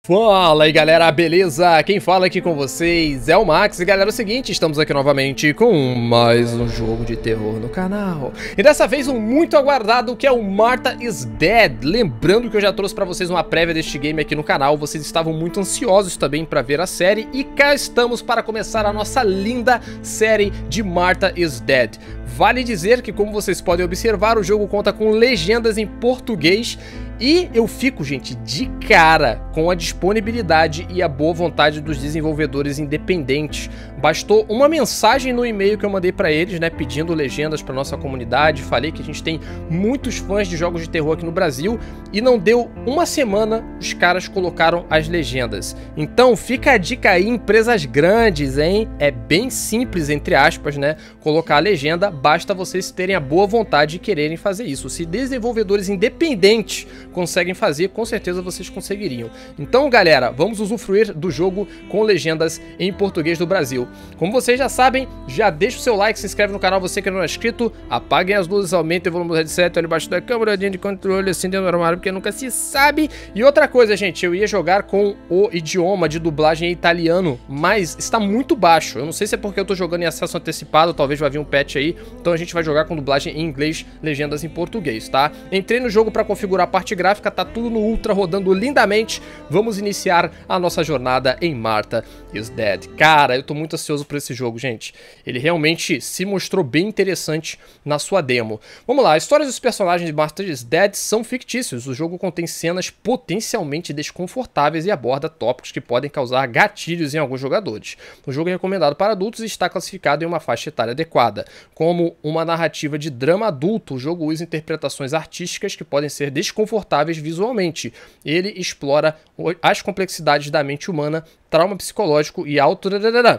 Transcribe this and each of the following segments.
Fala aí galera, beleza? Quem fala aqui com vocês é o Max. E galera, é o seguinte, estamos aqui novamente com mais um jogo de terror no canal. E dessa vez um muito aguardado, que é o Martha is Dead. Lembrando que eu já trouxe pra vocês uma prévia deste game aqui no canal. Vocês estavam muito ansiosos também pra ver a série. E cá estamos para começar a nossa linda série de Martha is Dead. Vale dizer que, como vocês podem observar, o jogo conta com legendas em português. E eu fico, gente, de cara com a disponibilidade e a boa vontade dos desenvolvedores independentes. Bastou uma mensagem no e-mail que eu mandei pra eles, né, pedindo legendas pra nossa comunidade. Falei que a gente tem muitos fãs de jogos de terror aqui no Brasil e não deu uma semana, os caras colocaram as legendas. Então fica a dica aí, empresas grandes, hein? É bem simples, entre aspas, né, colocar a legenda, basta vocês terem a boa vontade e quererem fazer isso. Se desenvolvedores independentes conseguem fazer, com certeza vocês conseguiriam. Então, galera, vamos usufruir do jogo com legendas em português do Brasil. Como vocês já sabem, já deixa o seu like, se inscreve no canal, você que não é inscrito, apaguem as luzes, aumentem o volume do headset, olha embaixo da câmera, de controle, assim dentro do armário, porque nunca se sabe. E outra coisa, gente, eu ia jogar com o idioma de dublagem italiano, mas está muito baixo. Eu não sei se é porque eu tô jogando em acesso antecipado, talvez vai vir um patch aí, então a gente vai jogar com dublagem em inglês, legendas em português, tá? Entrei no jogo para configurar a parte gráfica, tá tudo no Ultra rodando lindamente. Vamos iniciar a nossa jornada em Martha is Dead. Cara, eu tô muito ansioso por esse jogo, gente. Ele realmente se mostrou bem interessante na sua demo. Vamos lá, as histórias dos personagens de Martha is Dead são fictícios. O jogo contém cenas potencialmente desconfortáveis e aborda tópicos que podem causar gatilhos em alguns jogadores. O jogo é recomendado para adultos e está classificado em uma faixa etária adequada. Como uma narrativa de drama adulto, o jogo usa interpretações artísticas que podem ser desconfortáveis visualmente. Ele explora as complexidades da mente humana, trauma psicológico e auto...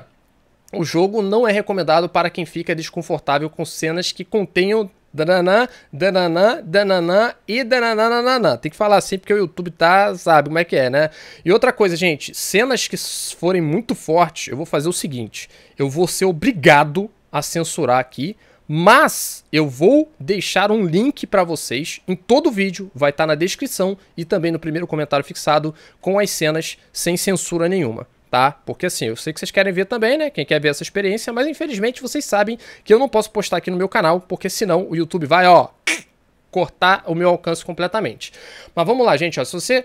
O jogo não é recomendado para quem fica desconfortável com cenas que contenham dananã, dananã, dananã e dananã. Tem que falar assim porque o YouTube tá, sabe como é que é, né? E outra coisa, gente, cenas que forem muito fortes, eu vou fazer o seguinte, eu vou ser obrigado a censurar aqui, mas eu vou deixar um link para vocês em todo o vídeo, vai estar na descrição e também no primeiro comentário fixado com as cenas sem censura nenhuma, tá? Porque assim, eu sei que vocês querem ver também, né? Quem quer ver essa experiência, mas infelizmente vocês sabem que eu não posso postar aqui no meu canal, porque senão o YouTube vai, ó, cortar o meu alcance completamente. Mas vamos lá, gente, ó, se você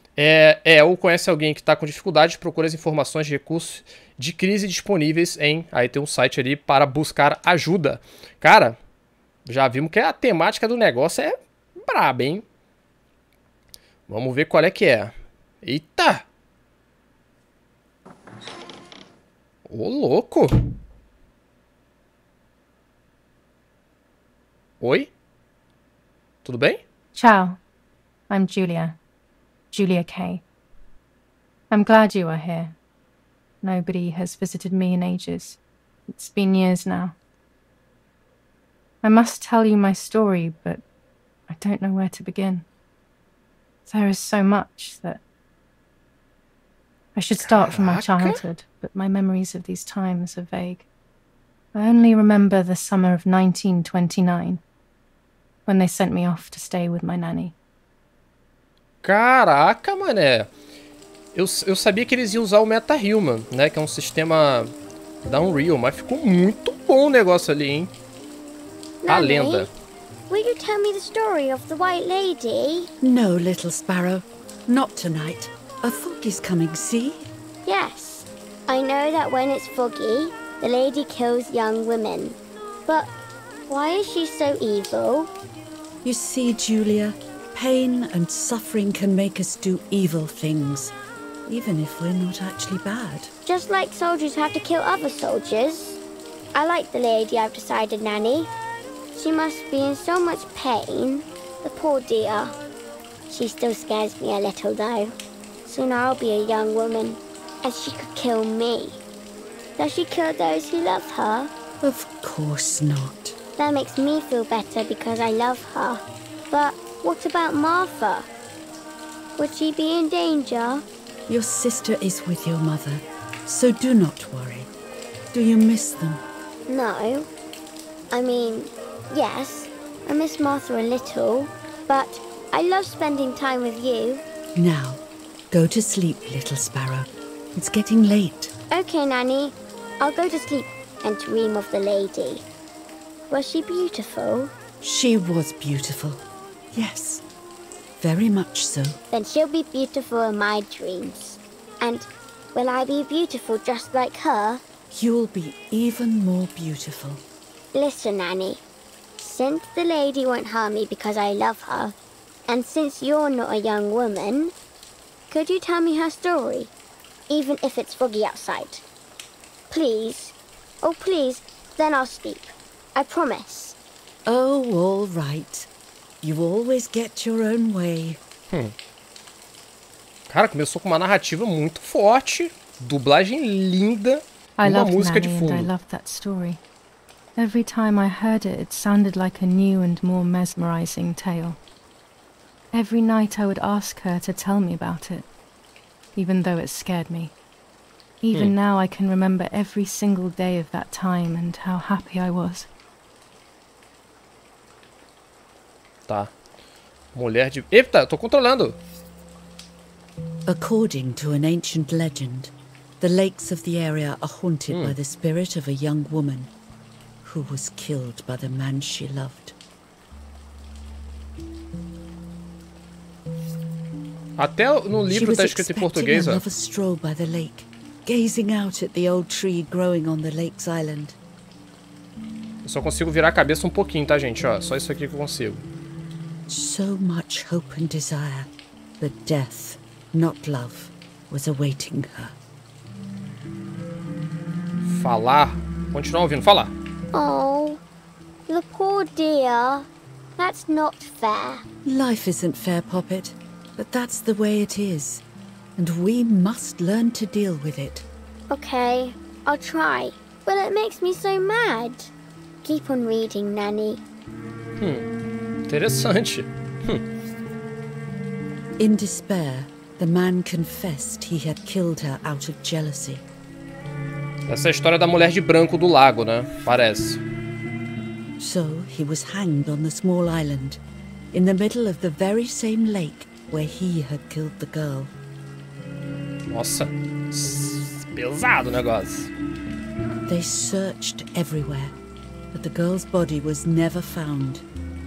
ou conhece alguém que está com dificuldade, procura as informações de recursos de crise disponíveis em... Aí tem um site ali para buscar ajuda. Cara, já vimos que a temática do negócio é braba, hein? Vamos ver qual é que é. Eita! Ô, louco! Oi? Tudo bem? Ciao, I'm Julia Kay. I'm glad you are here. Nobody has visited me in ages. It's been years now. I must tell you my story, but I don't know where to begin. There is so much that... I should start from my childhood, but my memories of these times are vague. I only remember the summer of 1929, when they sent me off to stay with my nanny. Caraca, mané. Eu sabia que eles iam usar o MetaHuman, né? Que é um sistema da Unreal, mas ficou muito bom o negócio ali, hein? A lenda. Will you tell me the story of the White Lady? No, little sparrow. Not tonight. A fog is coming, see? Yes. I know that when it's foggy, the lady kills young women. But why is she so evil? You see, Julia, pain and suffering can make us do evil things, even if we're not actually bad. Just like soldiers have to kill other soldiers. I like the lady I've decided, Nanny. She must be in so much pain. The poor dear. She still scares me a little, though. Soon I'll be a young woman, and she could kill me. Does she kill those who love her? Of course not. That makes me feel better because I love her. But what about Martha? Would she be in danger? Your sister is with your mother, so do not worry. Do you miss them? No. I mean, yes, I miss Martha a little, but I love spending time with you. Now, Go to sleep, little sparrow. It's getting late. Okay, Nanny. I'll go to sleep and dream of the lady. Was she beautiful? She was beautiful. Yes, very much so. Then she'll be beautiful in my dreams. And will I be beautiful just like her? You'll be even more beautiful. Listen, Nanny. Since the lady won't harm me because I love her, and since you're not a young woman, could you tell me her story, even if it's foggy outside? Please. Oh, please. Then I'll sleep. I promise. Oh, all right. You always get your own way. Cara, começou com uma narrativa muito forte, dublagem linda, I uma loved música de Nanny and I fundo. loved that story. Every time I heard it, it sounded like a new and more mesmerizing tale. Every night I would ask her to tell me about it, even though it scared me. Even now I can remember every single day of that time and how happy I was. Tá. Mulher de... Eita, tô controlando. According to an ancient legend, the lakes of the area are haunted by the spirit of a young woman who was killed by the man she loved. Até no She livro was tá escrito em expecting português, a ó. lover's stroll by the lake, gazing out at the old tree growing on the lake's island. Eu só consigo virar a cabeça um pouquinho, tá, gente? Ó, só isso aqui que eu consigo. So much hope and desire, but death, not love, was awaiting her. Falar. Continuar ouvindo. Falar. Oh, the poor dear. That's not fair. Life isn't fair, Poppet, but that's the way it is, and we must learn to deal with it. Okay, I'll try. But it makes me so mad. Keep on reading, Nanny. Interessante. In despair, the man confessed he had killed her out of jealousy. Essa é a história da mulher de branco do lago, né? Parece. So he was hanged on the small island, in the middle of the very same lake where he had killed the girl. Nossa. Pesado o negócio. They searched everywhere, but the girl's body was never found.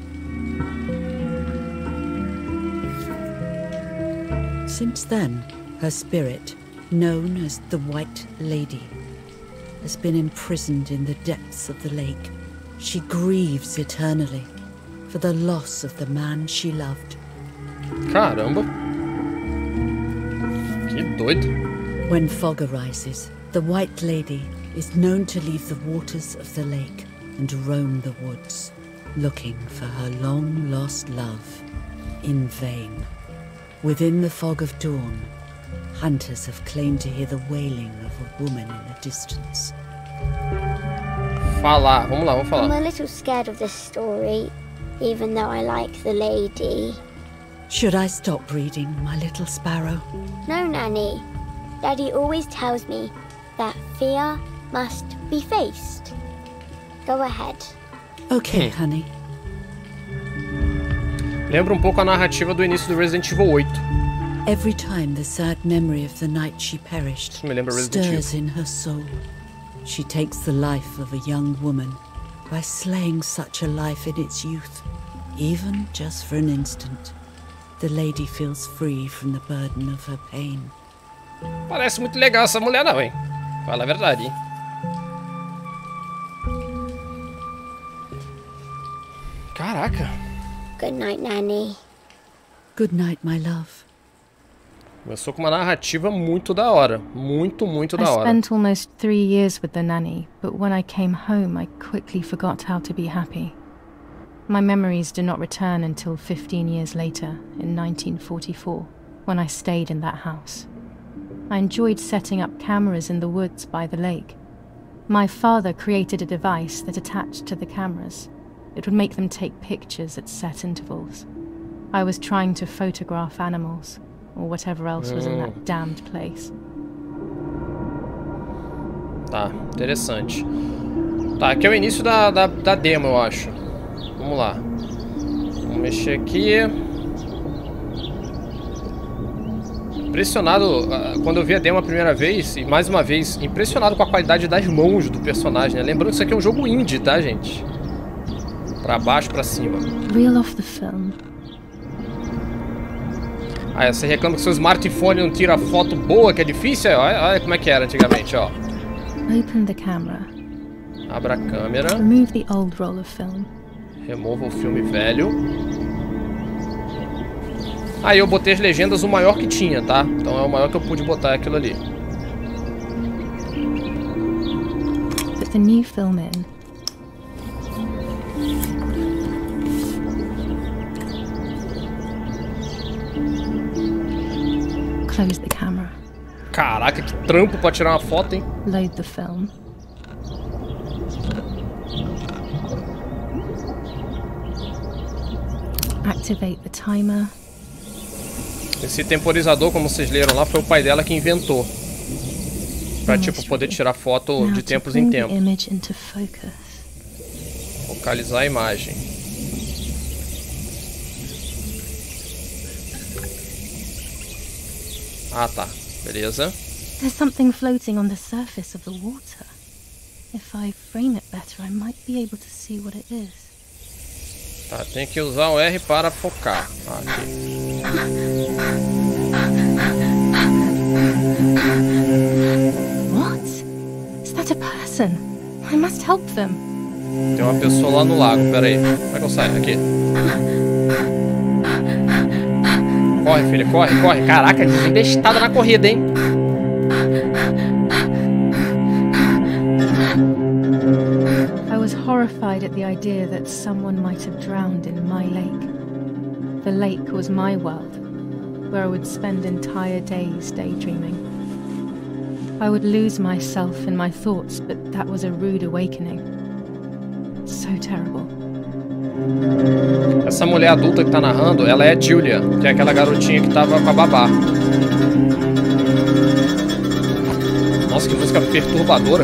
Since then, her spirit, known as the White Lady, has been imprisoned in the depths of the lake. She grieves eternally for the loss of the man she loved. Caramba. Que doido. When fog arises, the White Lady is known to leave the waters of the lake and roam the woods, looking for her long-lost love in vain. Within the fog of dawn, hunters have claimed to hear the wailing of a woman in the distance. Falar. Vamos lá, vamos I'm falar. a little scared of this story, even though I like the lady. Should I stop reading, my little sparrow? No, Nanny. Daddy always tells me that fear must be faced. Go ahead. Okay, honey. Lembra um pouco a narrativa do início do Resident Evil 8. Every time the sad memory of the night she perished Isso me lembra Resident stirs Evil. in her soul, she takes the life of a young woman by slaying such a life in its youth. Even just for an instant, the lady feels free from the burden of her pain. Parece muito legal essa mulher não, hein? Fala a verdade, hein? Caraca. Good night, Nanny. Good night, my love. Começou com uma narrativa muito da hora. Muito, muito I da hora. spent almost 3 years with the nanny, but when I came home, I quickly forgot how to be happy. My memories do not return until 15 years later, in 1944, when I stayed in that house. I enjoyed setting up cameras in the woods by the lake. My father created a device that attached to the cameras. It would make them take pictures at set intervals. I was trying to photograph animals, or whatever else was in that damned place. Tá, interessante. Tá, aqui é o início da demo, eu acho. Vamos lá. Vamos mexer aqui. impressionado quando eu vi a demo a primeira vez, e mais uma vez, impressionado com a qualidade das mãos do personagem, né? Lembrando que isso aqui é um jogo indie, tá, gente? Pra baixo, pra cima. Reel off the film. Ah, você reclama que seu smartphone não tira foto boa, que é difícil? Olha como é que era antigamente, ó. Open the camera. Abra a câmera. Remove the old roll of film. Remova o filme velho. Aí eu botei as legendas o maior que tinha, tá? Então é o maior que eu pude botar aquilo ali. Put the new film in. Close the camera. Caraca, que trampo pra tirar uma foto, hein? Load the film. Activate the timer. Esse temporizador, como vocês leram lá, foi o pai dela que inventou. Pra, tipo, poder tirar foto de tempos em tempos. Focalizar a imagem. Ah, tá. Beleza. There's something floating on the surface of the water. If I frame it better, I might be able to see what it is. Tá, tem que usar o R para focar. Aqui. What? Is that a person? I must help them. Tem uma pessoa lá no lago, pera aí. Como é que eu saio? Aqui. Corre, filha, corre, corre. Caraca, desinvestada na corrida, hein? I was horrified at the idea that someone might have drowned in my lake. The lake was my world, where I would spend entire days daydreaming. I would lose myself in my thoughts, but that was a rude awakening. So terrible. Essa mulher adulta que tá narrando, ela é a Julia, que é aquela garotinha que tava com a babá. Nossa, que música perturbadora.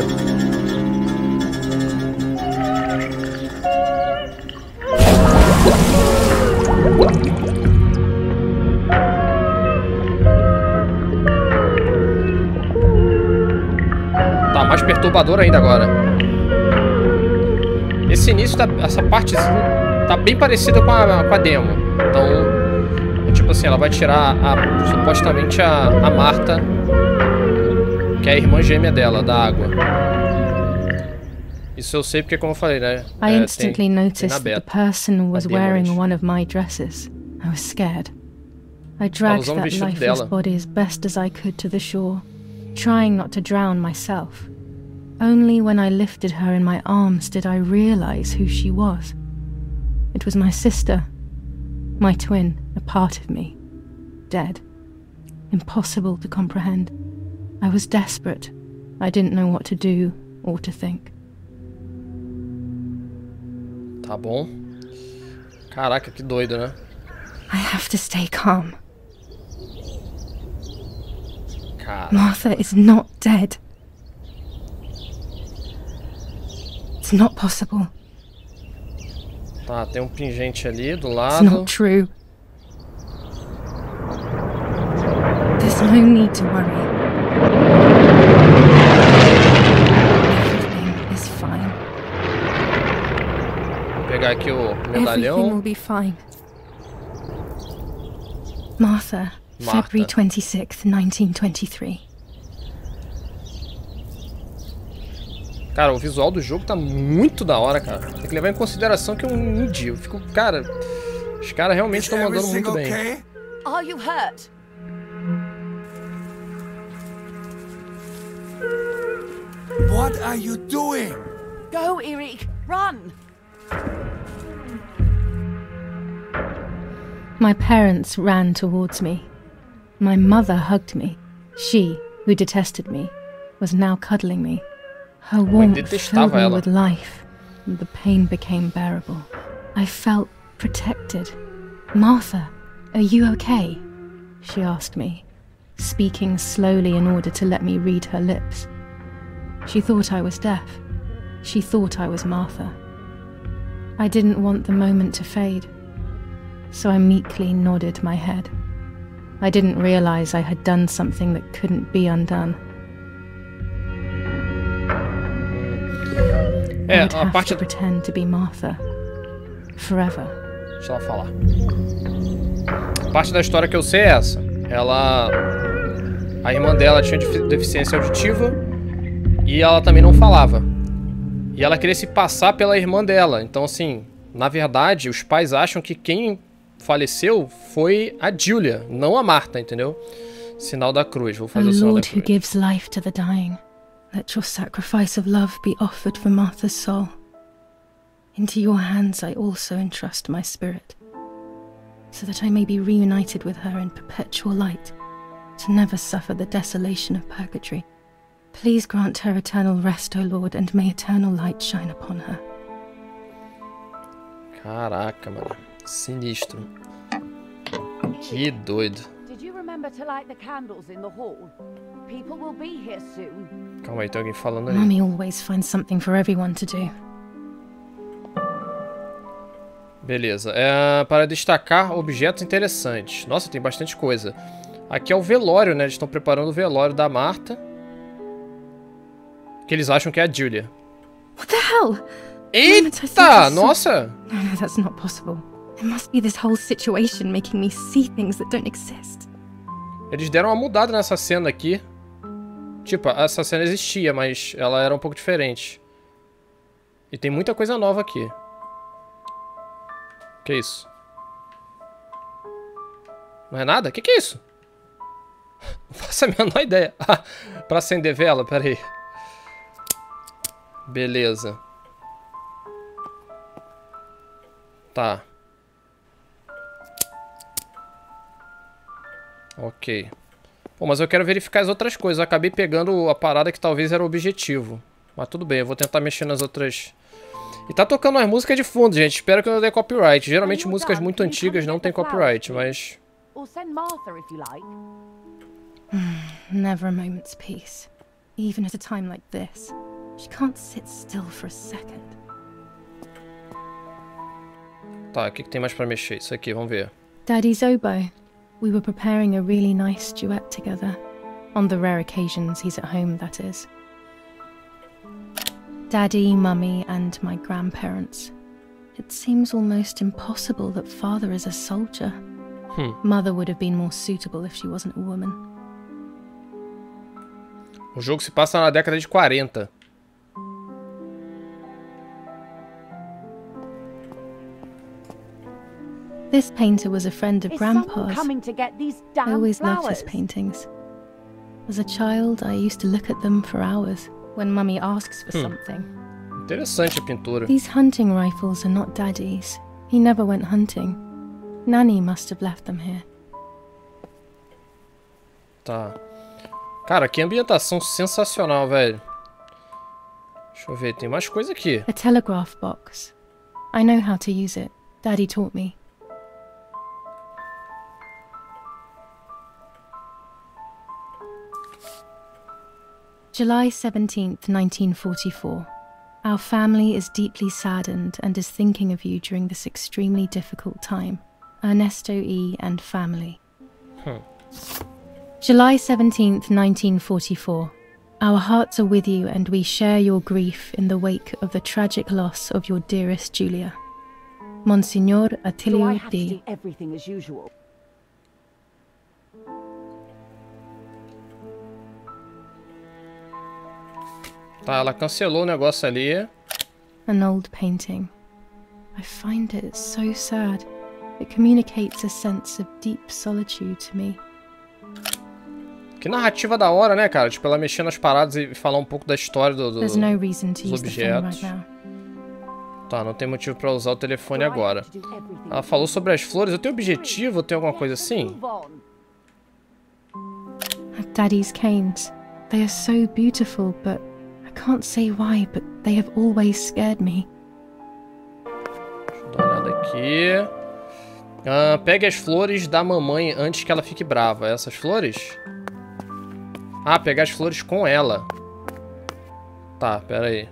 Tá mais perturbador ainda agora. Esse início, essa partezinha tá bem parecida com a demo. Então, tipo assim, ela vai tirar supostamente a Marta, que é a irmã gêmea dela, da água. Isso eu sei porque, como eu falei, né? I instantly noticed that the person was wearing one of my dresses. I was scared. I dragged that lifeless body as best as I could to the shore, trying not to drown myself. Only when I lifted her in my arms did I realize who she was. It was my sister, my twin, a part of me, dead. Impossible to comprehend. I was desperate. I didn't know what to do or to think. Tá bom. Caraca, que doido, né? I have to stay calm. Caraca. Martha is not dead. It's not possible. Tá, tem um pingente ali do It's lado. not true. There's no need to worry. Everything is fine. Vou pegar aqui o Everything medalhão. will be fine. Martha, February 26th, 1923. Cara, o visual do jogo tá muito da hora, cara. Tem que levar em consideração que é um indie. Eu fico, cara, os caras realmente estão mandando muito bem. Are you hurt? What are you doing? Go, Eric, run! My parents ran towards me. My mother hugged me. She, who detested me, was now cuddling me. Her warmth filled me with life, and the pain became bearable. I felt protected. Martha, are you okay? She asked me, speaking slowly in order to let me read her lips. She thought I was deaf. She thought I was Martha. I didn't want the moment to fade, so I meekly nodded my head. I didn't realize I had done something that couldn't be undone. I would have to pretend to be Martha. Forever. Deixa ela falar. A parte da história que eu sei é essa. A irmã dela tinha deficiência auditiva e ela também não falava. E ela queria se passar pela irmã dela. Então, assim, na verdade, os pais acham que quem faleceu foi a Julia, não a Marta, entendeu? Sinal da cruz. Vou fazer o sinal da cruz. Lord who gives life to the dying, let your sacrifice of love be offered for Martha's soul. Into your hands I also entrust my spirit, so that I may be reunited with her in perpetual light, to never suffer the desolation of purgatory. Please grant her eternal rest, O Lord, and may eternal light shine upon her. Caraca, mano. Sinistro. Que doido. Did you remember to light the candles in the hall? People will be here soon. Calma aí, tem alguém falando ali. Mummy always finds something for everyone to do. Beleza. Para destacar objetos interessantes. Nossa, tem bastante coisa. Aqui é o velório, né? Eles estão preparando o velório da Marta. Que eles acham que é a Julia. What the hell? Eita! Nossa! No, that's not possible. It must be this whole situation making me see things that don't exist. Eles deram uma mudada nessa cena aqui. Tipo, essa cena existia, mas ela era um pouco diferente. E tem muita coisa nova aqui. Que isso? Não é nada? Que é isso? Não faço a menor ideia. Ah, pra acender vela, pera aí. Beleza. Tá. Ok. Pô, mas eu quero verificar as outras coisas. Eu acabei pegando a parada que talvez era o objetivo. Mas tudo bem, eu vou tentar mexer nas outras... E tá tocando umas músicas de fundo, gente. Espero que não dê copyright. Geralmente músicas muito antigas não tem copyright, mas... Never a moment's peace. Even at a time like this. She can't sit still for a second. Tá, o que tem mais pra mexer? Isso aqui, vamos ver. Daddy's oboe. We were preparing a really nice duet together. On the rare occasions he's at home, that is. Daddy, Mummy, and my grandparents. It seems almost impossible that Father is a soldier. Mother would have been more suitable if she wasn't a woman. O jogo se passa na década de 40. This painter was a friend of Grandpa's. Coming to get these damn I always flowers? loved his paintings. As a child, I used to look at them for hours when Mummy asks for something. Interessante a pintura. These hunting rifles are not Daddy's. He never went hunting. Nanny must have left them here. Tá. Cara, que ambientação sensacional, velho. Deixa eu ver, tem mais coisa aqui. A telegraph box. I know how to use it. Daddy taught me. July 17th, 1944. Our family is deeply saddened and is thinking of you during this extremely difficult time. Ernesto E. and family. July 17th, 1944. Our hearts are with you and we share your grief in the wake of the tragic loss of your dearest Julia. Monsignor Do I Attilio have to D. do everything as usual? Tá, ela cancelou o negócio ali. An old painting. I find it so sad. It communicates a sense of deep solitude to me. Que narrativa da hora, né, cara? Tipo, ela mexer nas paradas e falar um pouco da história There's no reason to dos use the phone objetos. right now. Tá, não tem motivo pra usar o telefone agora. Ela falou sobre as flores. Eu tenho objetivo? Eu tenho alguma coisa assim? Daddy's canes. They are so beautiful, but I can't say why, but they have always scared me. Deixa eu dar uma olhada aqui. Pegue as flores da mamãe antes que ela fique brava. Essas flores? Ah, pegar as flores com ela. Tá, pera aí.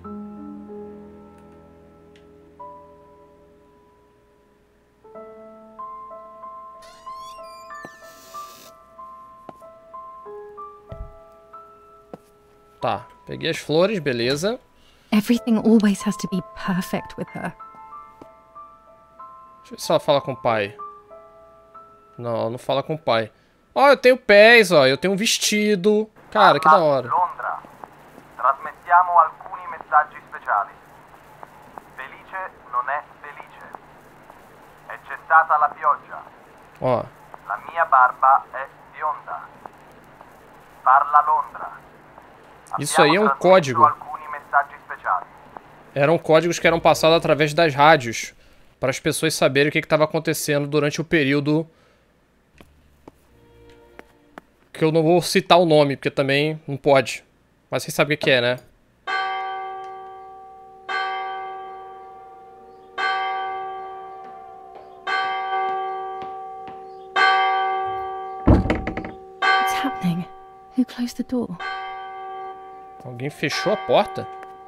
Tá, peguei as flores, beleza. Everything always has to be perfect with her. Deixa eu ver se ela fala com o pai. Não, ela não fala com o pai. Ó, eu tenho pés, ó. Eu tenho um vestido. Cara, que da hora. Londra. Trasmettiamo alcuni messaggi speciali. Felice non è felice. È cessata la pioggia. Ó. La mia barba è bionda. Parla Londra. Isso aí é um código. Alcuni messaggi speciali. Eram códigos que eram passados através das rádios. Para as pessoas saberem o que estava acontecendo durante o período... Que eu não vou citar o nome, porque também não pode. Mas vocês sabem o que é, né? What's happening? Who closed the door? Alguém fechou a porta?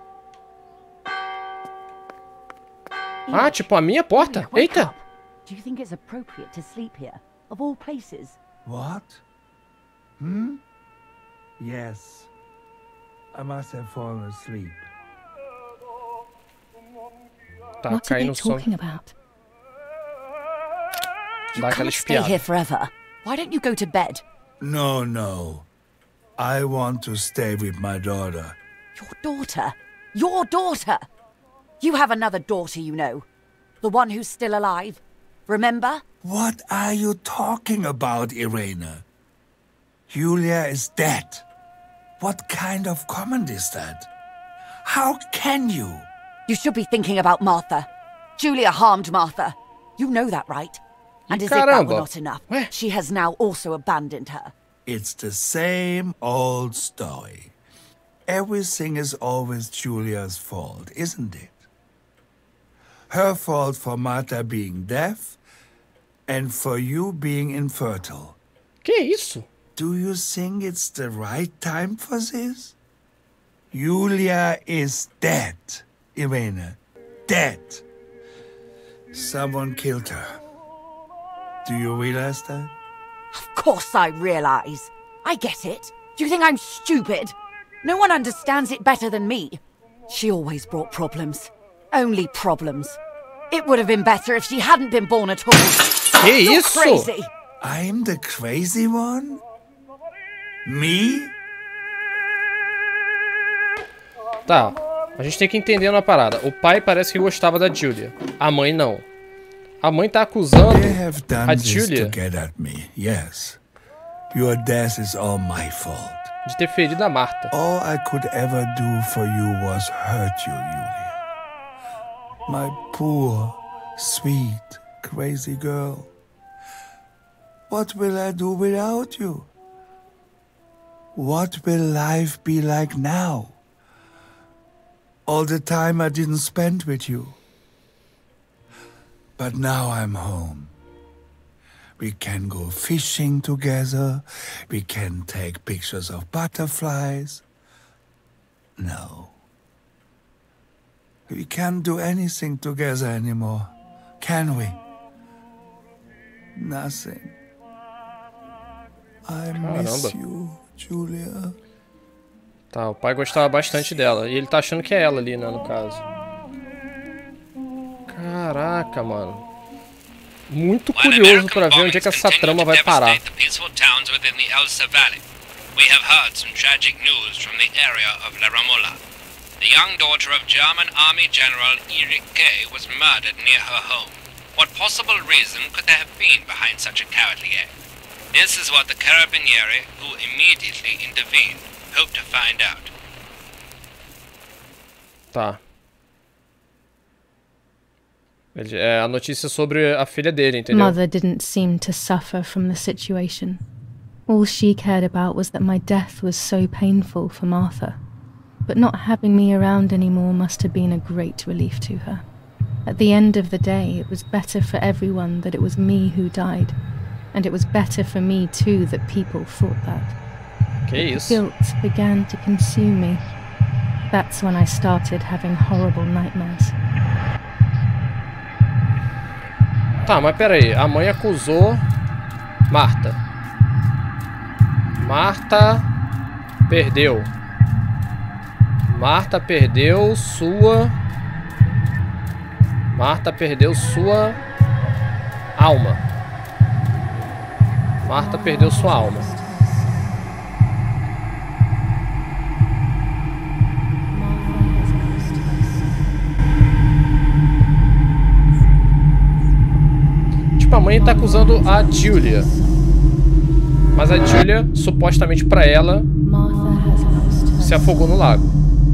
Ah, tipo a minha porta? Eita! Do you think it's appropriate to sleep here, of all places? What? Yes. I must have fallen asleep. Tá What are they caindo o sono. talking about? Dá aquela Stay here espiada. forever. Why don't you go to bed? No, no. I want to stay with my daughter. Your daughter? Your daughter? You have another daughter, you know. The one who's still alive. Remember? What are you talking about, Irene? Julia is dead. What kind of comment is that? How can you? You should be thinking about Martha. Julia harmed Martha. You know that, right? And as if that Caramba. were not enough, Ué? she has now also abandoned her. It's the same old story. Everything is always Julia's fault, isn't it? Her fault for Martha being deaf and for you being infertile. Que isso? Do you think it's the right time for this? Julia is dead, Irene. Dead. Someone killed her. Do you realize that? Of course I realize. I get it. Do you think I'm stupid? No one understands it better than me. She always brought problems. Only problems. It would have been better if she hadn't been born at all. Que You're isso? crazy. I'm the crazy one? Me? Tá, a gente tem que entender uma parada. O pai parece que gostava da Julia. A mãe não. A mãe tá acusando They have done a this Julia to get at me, yes. Your death is all my fault. de ter ferido a Martha. All I could ever do for you was hurt you, Julia. My poor, sweet, crazy girl. What will I do without you? What will life be like now? All the time I didn't spend with you. But now I'm home. We can go fishing together. We can take pictures of butterflies. No. We can't do anything together anymore, can we? Nothing. I miss Caramba. you, Julia. Tá, o pai gostava bastante dela. E ele tá achando que é ela ali, né, no caso. Caraca, mano. Muito curioso pra ver onde é que essa trama vai parar. The peaceful towns within the Elsa Valley. We have heard some tragic news from the area of La Ramola. The young daughter of German Army General Erich Kay was murdered near her home. What possible reason could there have been behind such a cowardly act? This is what the Carabinieri, who immediately intervened, hope to find out. Tá. É a notícia sobre a filha dele, entendeu? Mother didn't seem to suffer from the situation. All she cared about was that my death was so painful for Martha. But not having me around anymore must have been a great relief to her. At the end of the day, it was better for everyone that it was me who died. And it was better for me too that people thought that. Que isso? Guilt began to consume me. That's when I started having horrible nightmares. Tá, mas pera aí. A mãe acusou Martha. Martha perdeu. Marta perdeu sua... Marta perdeu sua... alma. Marta perdeu sua alma. Tipo, a mãe tá acusando a Julia. Mas a Julia, supostamente pra ela, se afogou no lago.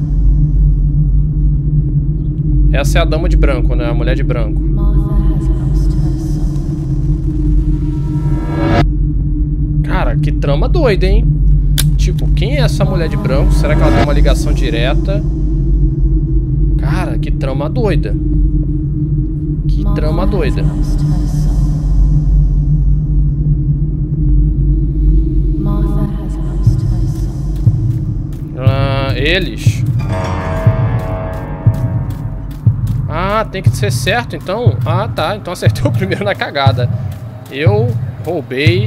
Essa é a dama de branco, né? A mulher de branco. Cara, que trama doida, hein? Tipo, quem é essa mulher de branco? Será que ela tem uma ligação direta? Cara, que trama doida. Que trama doida. Eles. Ah, tem que ser certo, então. Ah, tá. Então acertei o primeiro na cagada. Eu roubei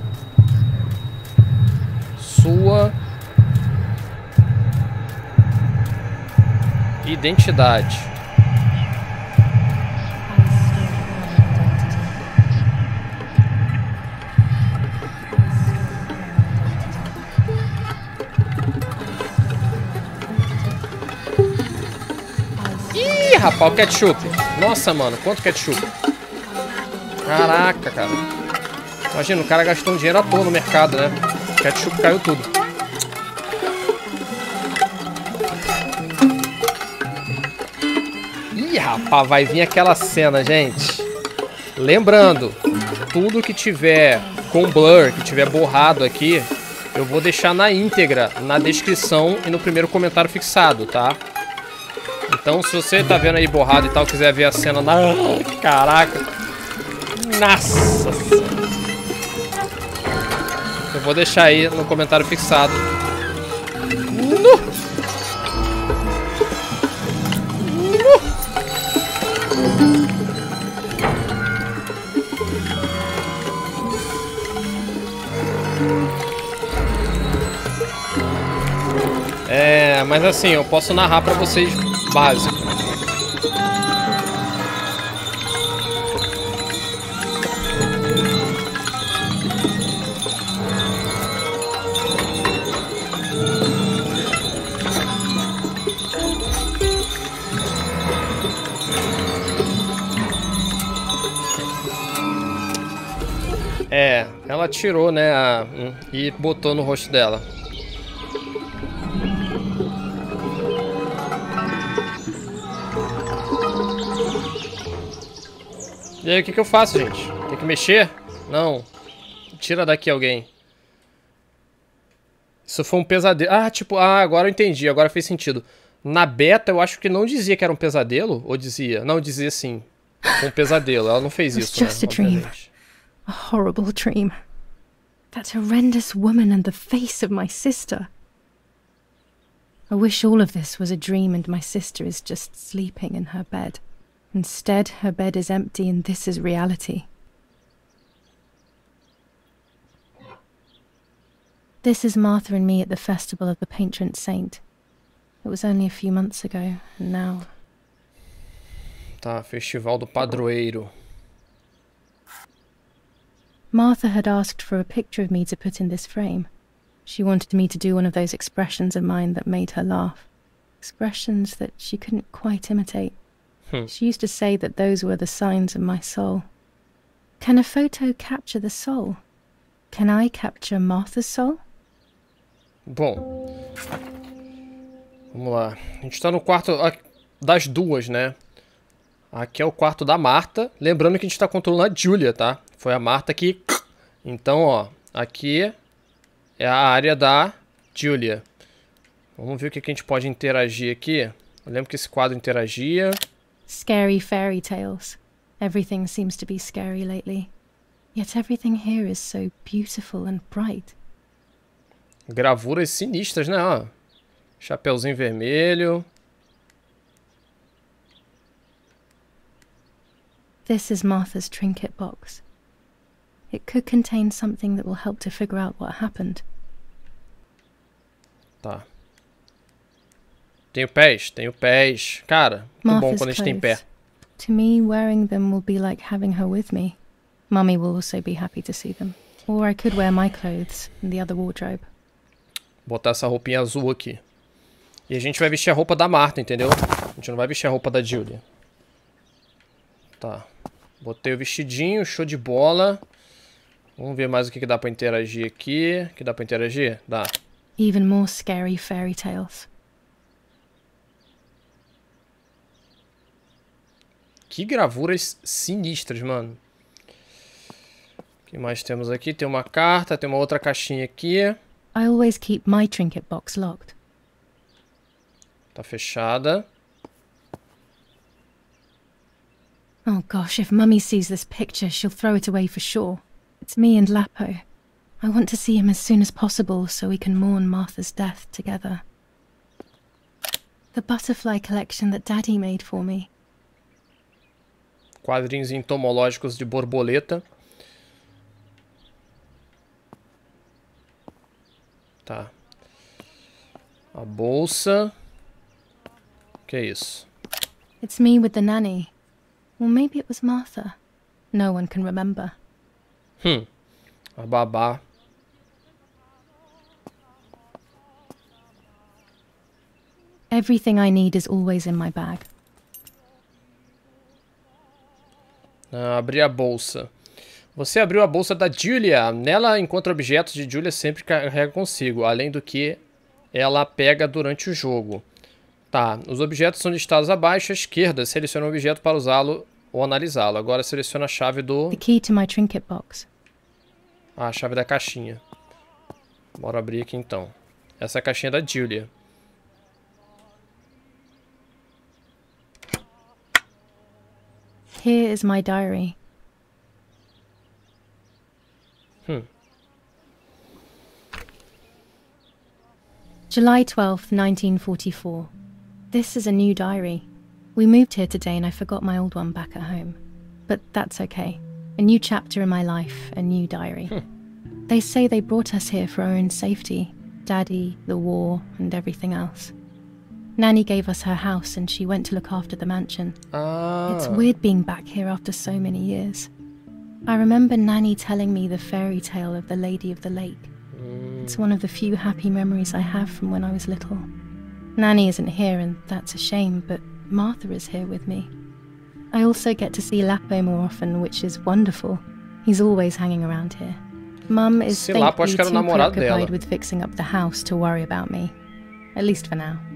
sua identidade. Ih, rapaz, o ketchup. Nossa, mano, quanto ketchup? Caraca, cara. Imagina, o cara gastou um dinheiro à toa no mercado, né? O ketchup caiu tudo. Ih, rapaz, vai vir aquela cena, gente. Lembrando, tudo que tiver com blur, que tiver borrado aqui, eu vou deixar na íntegra, na descrição e no primeiro comentário fixado, tá? Então, se você tá vendo aí borrado e tal, quiser ver a cena na... Caraca. Nossa. Eu vou deixar aí no comentário fixado. Mas assim, eu posso narrar pra vocês básico. Ela tirou, né, e botou no rosto dela. E aí, o que eu faço, gente? Tem que mexer? Não. Tira daqui alguém. Isso foi um pesadelo. Ah, tipo, agora eu entendi, agora fez sentido. Na beta, eu acho que não dizia que era um pesadelo, ou dizia? Não, dizia sim. Foi um pesadelo, ela não fez isso, né? Just a dream. A horrible dream. That horrendous woman and the face of my sister. I wish all of this was a dream and my sister is just sleeping in her bed. Instead, her bed is empty and this is reality. This is Martha and me at the festival of the patron saint. It was only a few months ago, and now... Tá, festival do padroeiro. Martha had asked for a picture of me to put in this frame. She wanted me to do one of those expressions of mine that made her laugh. Expressions that she couldn't quite imitate. She used to say that those were the signs of my soul. Can a photo capture the soul? Can I capture Martha's soul? Bom, vamos lá. A gente tá no quarto das duas, né? Aqui é o quarto da Marta. Lembrando que a gente tá controlando a Julia, tá? Foi a Marta que... Então, ó, aqui é a área da Julia. Vamos ver o que a gente pode interagir aqui. Eu lembro que esse quadro interagia... Scary fairy tales. Everything seems to be scary lately. Yet everything here is so beautiful and bright. Gravuras sinistras, né? Ó, chapeuzinho vermelho. This is Martha's trinket box. It could contain something that will help to figure out what happened. Tá. Tenho pés, tenho pés. Cara, muito bom Martha's quando a gente tem pé. clothes. To me, wearing them will be like having her with me. Mummy will also be happy to see them. Or I could wear my clothes in the other wardrobe. Botar essa roupinha azul aqui. E a gente vai vestir a roupa da Martha, entendeu? A gente não vai vestir a roupa da Julia. Tá. Botei o vestidinho, show de bola. Vamos ver mais o que dá pra interagir aqui. O que dá pra interagir? Dá. Even more scary fairy tales. Que gravuras sinistras, mano. O que mais temos aqui? Tem uma carta, tem uma outra caixinha aqui. I always keep my trinket box locked. Tá fechada. Oh gosh, if Mummy sees this picture, she'll throw it away for sure. It's me and Lapo. I want to see him as soon as possible so we can mourn Martha's death together. The butterfly collection that Daddy made for me. Quadrinhos entomológicos de borboleta. Tá. A bolsa. Que é isso? It's me with the nanny. Or maybe it was Martha. No one can remember. A babá. Everything I need is always in my bag. Abrir a bolsa. Você abriu a bolsa da Julia. Nela encontra objetos de Julia sempre carrega consigo, além do que ela pega durante o jogo. Tá, os objetos são listados abaixo à esquerda. Seleciona um objeto para usá-lo ou analisá-lo. Agora seleciona a chave do... The key to my trinket box. Ah, a chave da caixinha. Bora abrir aqui então. Essa é a caixinha da Julia. Here is my diary. July 12th, 1944. This is a new diary. We moved here today and I forgot my old one back at home. But that's okay. A new chapter in my life, a new diary. They say they brought us here for our own safety. Daddy, the war, and everything else. Nanny gave us her house and she went to look after the mansion. It's weird being back here after so many years. I remember Nanny telling me the fairy tale of the Lady of the Lake. It's one of the few happy memories I have from when I was little. Nanny isn't here and that's a shame, but Martha is here with me. I also get to see Lapo more often, which is wonderful. He's always hanging around here. Mum is thankfully too preoccupied with fixing up the house to worry about me. At least for now.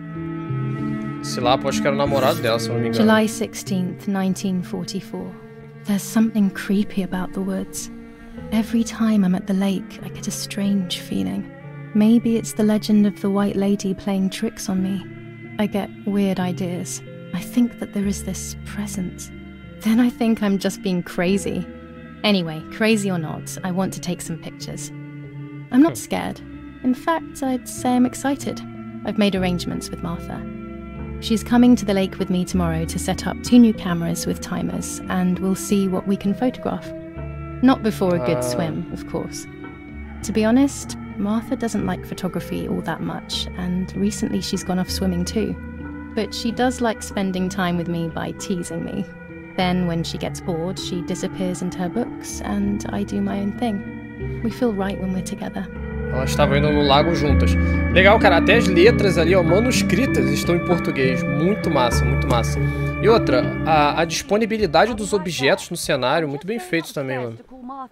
Esse Lapo acho que era o namorado dela, se eu não me engano. July 16th, 1944. There's something creepy about the woods. Every time I'm at the lake, I get a strange feeling. Maybe it's the legend of the White Lady playing tricks on me. I get weird ideas. I think that there is this presence. Then I think I'm just being crazy. Anyway, crazy or not, I want to take some pictures. I'm not scared. In fact, I'd say I'm excited. I've made arrangements with Martha. She's coming to the lake with me tomorrow to set up 2 new cameras with timers, and we'll see what we can photograph. Not before a good swim, of course. To be honest, Martha doesn't like photography all that much, and recently she's gone off swimming too. But she does like spending time with me by teasing me. Then, when she gets bored, she disappears into her books, and I do my own thing. We feel right when we're together. Elas estavam indo no lago juntas. Legal, cara. Até as letras ali, ó, manuscritas estão em português. Muito massa, muito massa. E outra, a disponibilidade dos objetos no cenário, muito bem feito também, mano.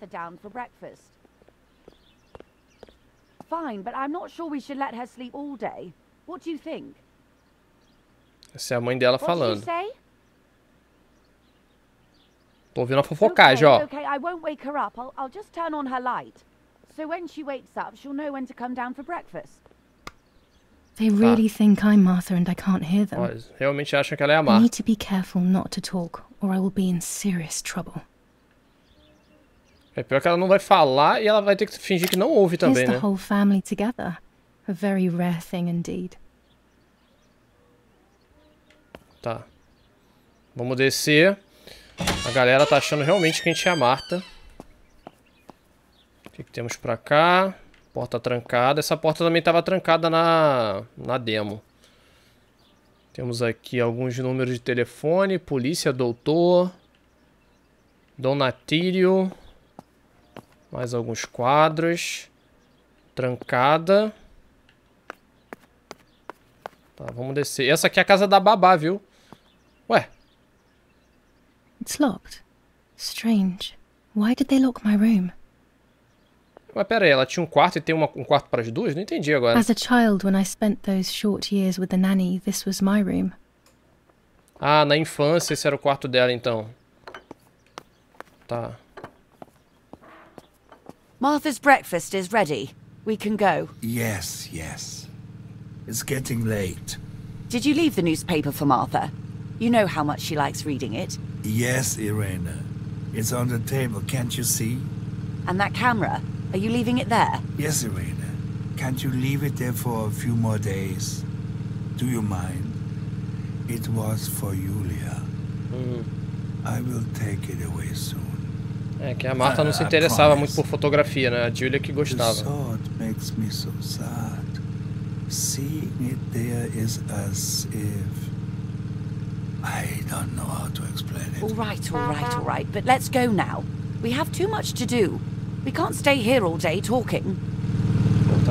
Fine, but I'm not sure we should let her sleep all day. What do you think? Essa é a mãe dela falando. Tô ouvindo a fofocagem, ó. Okay, I won't wake her up. I'll just turn on her light. So when she wakes up, she'll know when to come down for breakfast. They really think I'm Martha and I can't hear them. Ó, realmente acham que ela é a I Martha. need to be careful not to talk, or I will be in serious trouble. É pior que ela não vai falar e ela vai ter que fingir que não ouve também, Here's né? the whole family together. A very rare thing indeed. Tá. Vamos descer. A galera tá achando realmente que a gente é a Martha. O que temos pra cá? Porta trancada. Essa porta também tava trancada na demo. Temos aqui alguns números de telefone. Polícia, doutor. Dona Tírio. Mais alguns quadros. Trancada. Tá, vamos descer. Essa aqui é a casa da babá, viu? Ué. It's locked. Strange. Why did they lock my room? Mas pera aí, ela tinha um quarto e tem um quarto para as duas? Não entendi agora. As a child, when I spent those short years with the nanny, this was my room. Ah, na infância esse era o quarto dela, então. Tá. Martha's breakfast is ready. We can go. Yes, yes. It's getting late. Did you leave the newspaper for Martha? You know how much she likes reading it. Yes, Irena. It's on the table, can't you see? And that camera? Are you leaving it there? Yes, Irena. Can't you leave it there for a few more days? Do you mind? It was for Julia. I will take it away soon. É que a Martha não se interessava muito por fotografia, né? A Julia que The gostava. thought makes me so sad. Seeing it there is as if... I don't know how to explain it. All right. But let's go now. We have too much to do. We can't stay here all day talking. Tá.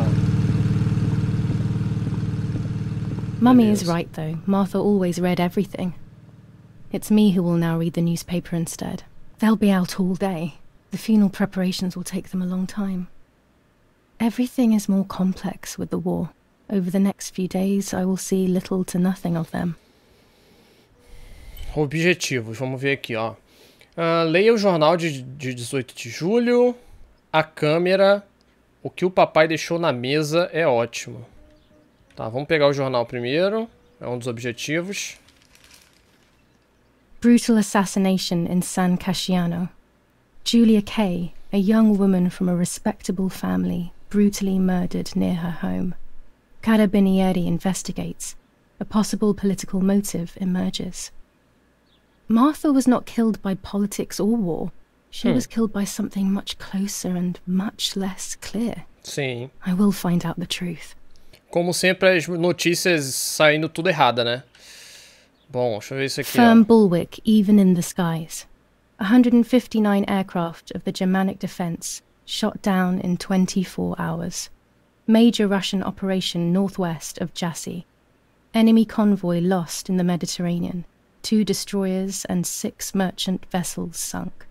Mummy is right, though. Martha always read everything. It's me who will now read the newspaper instead. They'll be out all day. The funeral preparations will take them a long time. Everything is more complex with the war. Over the next few days, I will see little to nothing of them. Objetivos, vamos ver aqui, ó. Leia o jornal de 18 de julho. A câmera. O que o papai deixou na mesa é ótimo. Tá, vamos pegar o jornal primeiro. É um dos objetivos. Brutal assassination in San Casciano. Julia Kay, a young woman from a respectable family, brutally murdered near her home. Carabinieri investigates. A possible political motive emerges. Martha was not killed by politics or war. She was killed by something much closer and much less clear. Sim. I will find out the truth. Como sempre, as notícias saindo tudo errada, né? Bom, deixa eu ver isso aqui, Firm ó. bulwark even in the skies. 159 aircraft of the Germanic defense shot down in 24 hours. Major Russian operation northwest of Jassy. Enemy convoy lost in the Mediterranean. 2 destroyers and 6 merchant vessels sunk.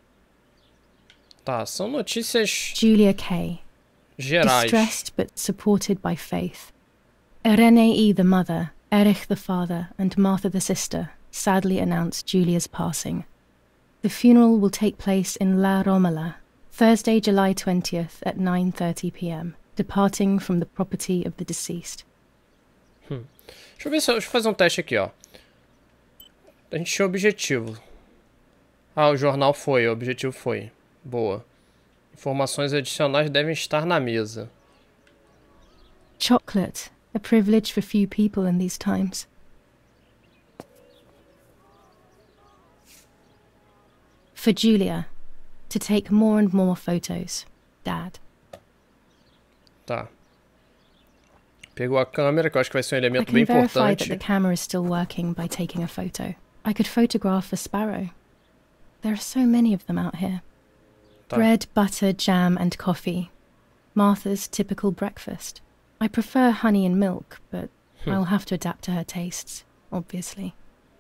Tá, são notícias Julia Kay, gerais. distressed but supported by faith. Irene E. the mother, Erich the father, and Martha the sister sadly announced Julia's passing. The funeral will take place in La Romola, Thursday, July 20th at 9:30 p.m., departing from the property of the deceased. Deixa eu fazer um teste aqui, ó. A gente tinha objetivo. Ah, o jornal foi, o objetivo foi. Boa. Informações adicionais devem estar na mesa. Chocolate, a privilege for few people in these times. For Julia, to take more and more photos, Dad. Tá. Pegou a câmera, que eu acho que vai ser um I elemento can bem verify that importante. the camera is still working by taking a photo. I could photograph a sparrow. There are so many of them out here. Tá. Bread, butter, jam, and coffee. Martha's typical breakfast. I prefer honey and milk, but I'll have to adapt to her tastes, obviously.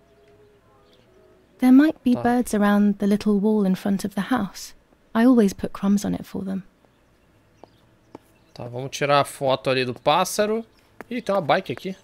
There might be birds around the little wall in front of the house. I always put crumbs on it for them. Tá, vamos tirar a foto ali do pássaro. Ih, tem uma bike aqui.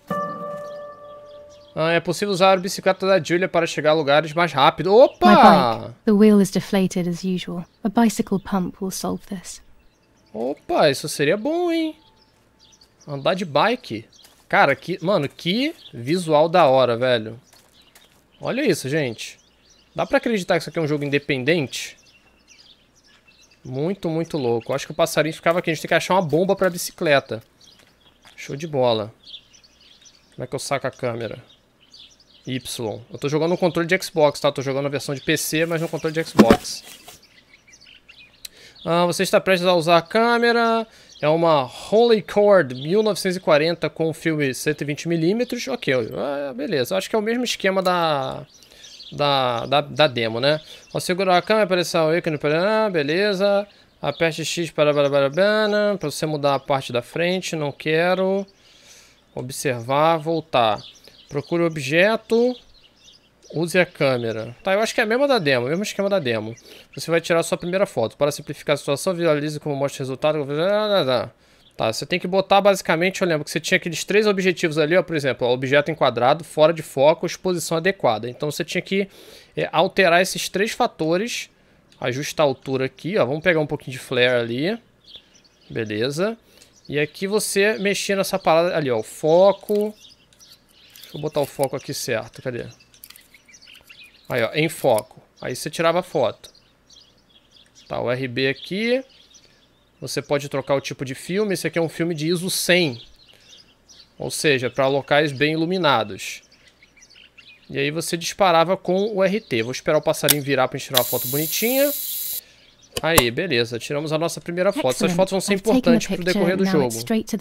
É possível usar a bicicleta da Julia para chegar a lugares mais rápido. My Opa! bike. The wheel is deflated as usual. A bicycle pump will solve this. Opa, isso seria bom, hein? Andar de bike. Cara, mano, que visual da hora, velho. Olha isso, gente. Dá pra acreditar que isso aqui é um jogo independente? Muito, muito louco. Acho que o passarinho ficava aqui. A gente tem que achar uma bomba pra bicicleta. Show de bola. Como é que eu saco a câmera? Y. Eu tô jogando no controle de Xbox, tá? Tô jogando a versão de PC, mas no controle de Xbox. Você está prestes a usar a câmera. É uma Holy Cord 1940 com filme 120mm. Ok, beleza. Acho que é o mesmo esquema da demo, né? Ao segurar a câmera, aparecer o ícone, beleza. Aperte X para você mudar a parte da frente, não quero. Observar, voltar. Procure o objeto. Use a câmera. Tá, eu acho que é a mesma da demo, o mesmo esquema da demo. Você vai tirar a sua primeira foto. Para simplificar a situação, visualize como mostra o resultado. Tá, você tem que botar basicamente, eu lembro que você tinha aqueles 3 objetivos ali, ó, por exemplo, ó, objeto enquadrado, fora de foco, exposição adequada. Então você tinha que alterar esses 3 fatores. Ajustar a altura aqui, ó. Vamos pegar um pouquinho de flare ali. Beleza. E aqui você mexer nessa parada ali, ó, o foco. Deixa eu botar o foco aqui certo, cadê? Aí, ó, em foco. Aí você tirava a foto. Tá, o RB aqui. Você pode trocar o tipo de filme. Esse aqui é um filme de ISO 100. Ou seja, para locais bem iluminados. E aí você disparava com o RT. Vou esperar o passarinho virar para tirar uma foto bonitinha. Aí, beleza. Tiramos a nossa primeira foto. Essas fotos vão ser importantes para o decorrer do jogo.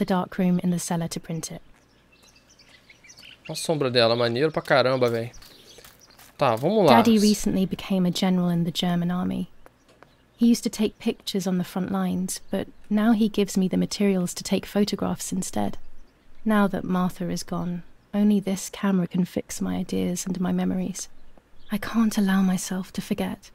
Olha a sombra dela. Maneiro pra caramba, velho. Tá, vamos lá. Daddy recently became a general in the German army. He used to take pictures on the front lines, but now he gives me the materials to take photographs instead. Now that Martha is gone, only this camera can fix my ideas and my memories. I can't allow myself to forget.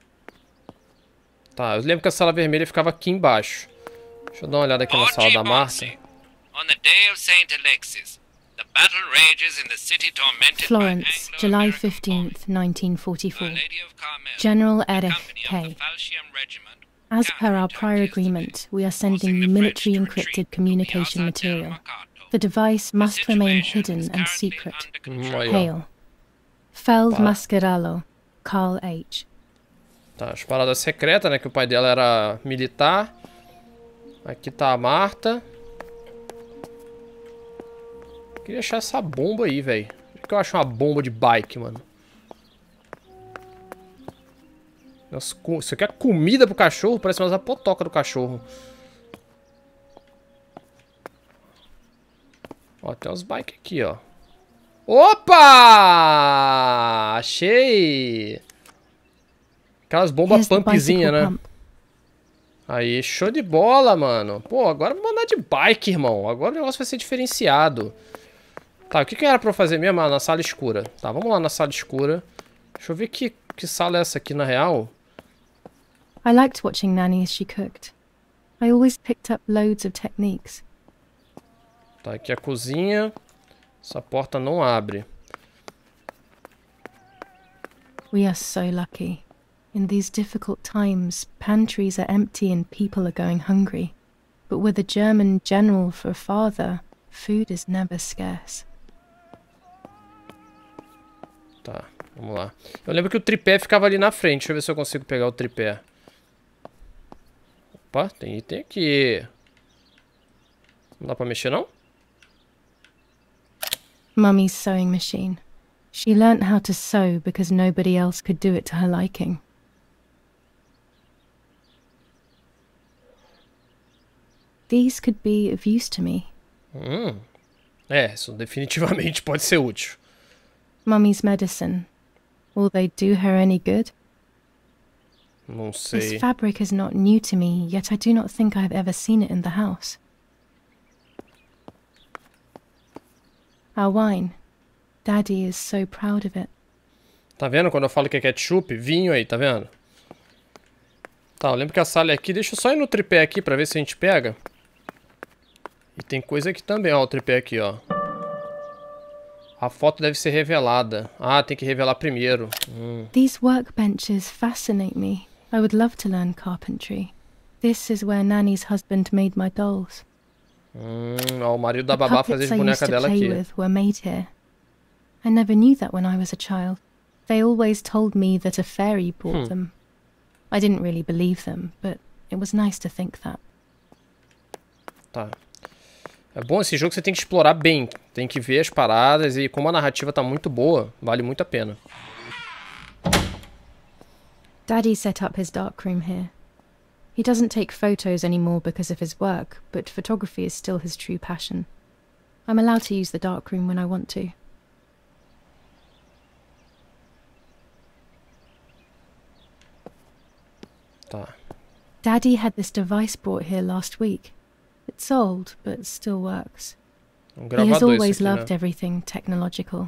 Tá, eu lembro que a sala vermelha ficava aqui embaixo. Deixa eu dar uma olhada aqui na sala da Martha. On the day of Saint Alexis, the battle rages in the city tormented Florence, by July Anglo-American 15th, 1944. Our Lady of Carmel, General the Erich company of K. the Falchium Regiment, As per our prior agreement, we are sending you military encrypted communication causing the French to retreat material. from the Mercato. The device must remain Situation is hidden and currently secret. under control. Aí, ó. Hail. Feld Tá. Mascarello, Carl H. Tá, as paradas secretas, né? Que o pai dela era militar. Aqui tá a Marta. Queria achar essa bomba aí, velho. Por que eu acho uma bomba de bike, mano? Nossa, isso aqui é comida pro cachorro? Parece mais a potoca do cachorro. Ó, tem umas bikes aqui, ó. Opa! Achei! Aquelas bombas Here's the pumpzinha, bicycle né? pump. Aí, show de bola, mano. Pô, agora vamos andar de bike, irmão. Agora o negócio vai ser diferenciado. Tá, o que era pra eu fazer mesmo? Ah, na sala escura. Tá, vamos lá na sala escura. Deixa eu ver que sala é essa aqui, na real. I liked watching Nanny as she cooked. I always picked up loads of techniques. Tá, aqui é a cozinha. Essa porta não abre. We are so lucky. In these difficult times, pantries are empty and people are going hungry. But with a German general for a father, food is never scarce. Tá, vamos lá. Eu lembro que o tripé ficava ali na frente. Deixa eu ver se eu consigo pegar o tripé. Opa, tem item aqui. Não dá pra mexer, não? Mummy's sewing machine. She learnt how to sew because nobody else could do it to her liking. These could be of use to me. É, isso definitivamente pode ser útil. Mummy's medicine. Will they do her any good? Não This sei. fabric is not new to me, yet I do not think I have ever seen it in the house. Our wine. Daddy is so proud of it. Tá vendo quando eu falo que é ketchup? Vinho aí, tá vendo? Tá, eu lembro que a sala é aqui. Deixa eu só ir no tripé aqui pra ver se a gente pega. E tem coisa aqui também, ó, o tripé aqui, ó. A foto deve ser revelada. Ah, tem que revelar primeiro. These workbenches fascinate me. I would love to learn carpentry. This is where Nanny's husband made my dolls. Ó, o marido da The babá fazia puppets as I used bonecas to dela play aqui. with were made here. I never knew that when I was a child. They always told me that a fairy brought them. I didn't really believe them, but it was nice to think that. Tá. É bom esse jogo, você tem que explorar bem. Tem que ver as paradas e como a narrativa tá muito boa, vale muito a pena. Daddy set up his darkroom here. He doesn't take photos anymore because of his work, but photography is still his true passion. I'm allowed to use the darkroom when I want to. Tá. Daddy had this device brought here last week. It's old, but still works. He has always loved everything technological.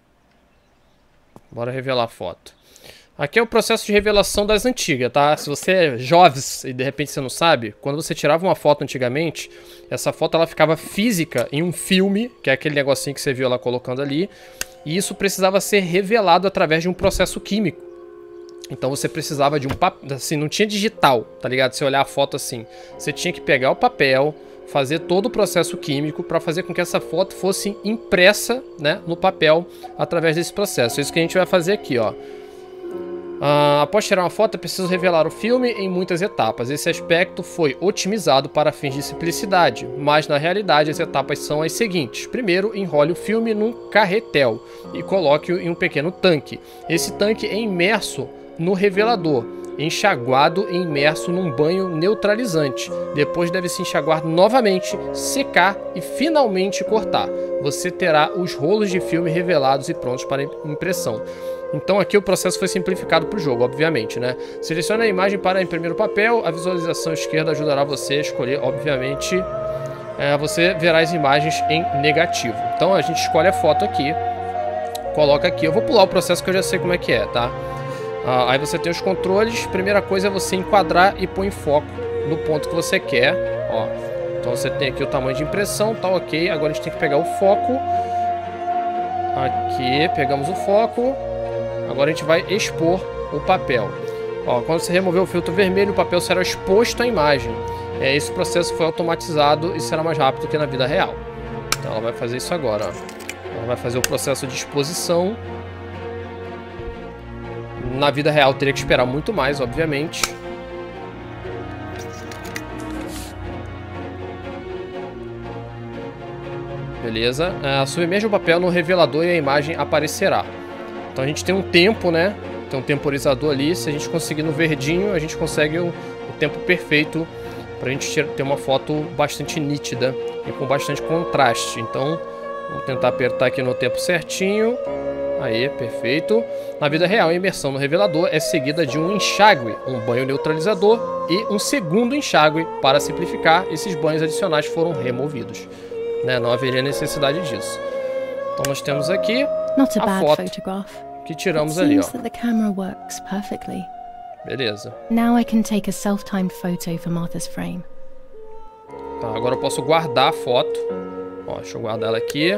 Bora revelar a foto. Aqui é o processo de revelação das antigas, tá? Se você é jovem e de repente você não sabe, quando você tirava uma foto antigamente, essa foto ela ficava física em um filme, que é aquele negocinho que você viu ela colocando ali, e isso precisava ser revelado através de um processo químico. Então você precisava de um papel, assim, não tinha digital, tá ligado? Você olhar a foto assim, você tinha que pegar o papel, fazer todo o processo químico para fazer com que essa foto fosse impressa, né, no papel através desse processo. É isso que a gente vai fazer aqui, ó. Após tirar uma foto, é preciso revelar o filme em muitas etapas. Esse aspecto foi otimizado para fins de simplicidade, mas na realidade as etapas são as seguintes. Primeiro, enrole o filme num carretel e coloque-o em um pequeno tanque. Esse tanque é imerso no revelador, enxaguado e imerso num banho neutralizante. Depois deve se enxaguar novamente, secar e finalmente cortar. Você terá os rolos de filme revelados e prontos para impressão. Então aqui o processo foi simplificado para o jogo, obviamente, né? Selecione a imagem para imprimir o papel. A visualização esquerda ajudará você a escolher, obviamente, você verá as imagens em negativo. Então a gente escolhe a foto aqui, coloca aqui. Eu vou pular o processo que eu já sei como é que é, tá? Aí você tem os controles. Primeira coisa é você enquadrar e pôr em foco no ponto que você quer, ó. Então você tem aqui o tamanho de impressão, tá ok. Agora a gente tem que pegar o foco. Aqui, pegamos o foco. Agora a gente vai expor o papel. Ó, quando você remover o filtro vermelho, o papel será exposto à imagem. Esse processo foi automatizado e será mais rápido que na vida real. Então ela vai fazer isso agora, ó. Ela vai fazer o processo de exposição. Na vida real teria que esperar muito mais, obviamente. Beleza. Submerja o papel no revelador e a imagem aparecerá. Então a gente tem um tempo, né? Tem um temporizador ali. Se a gente conseguir no verdinho, a gente consegue o tempo perfeito pra gente ter uma foto bastante nítida e com bastante contraste. Então, vamos tentar apertar aqui no tempo certinho. Aí, perfeito. Na vida real, a imersão no revelador é seguida de um enxágue, um banho neutralizador e um segundo enxágue. Para simplificar, esses banhos adicionais foram removidos, né? Não haveria necessidade disso. Então nós temos aqui a foto que tiramos ali, ó. Beleza. Now I can take a self-timed photo for Martha's frame. Tá, agora eu posso guardar a foto. Ó, deixa eu guardar ela aqui.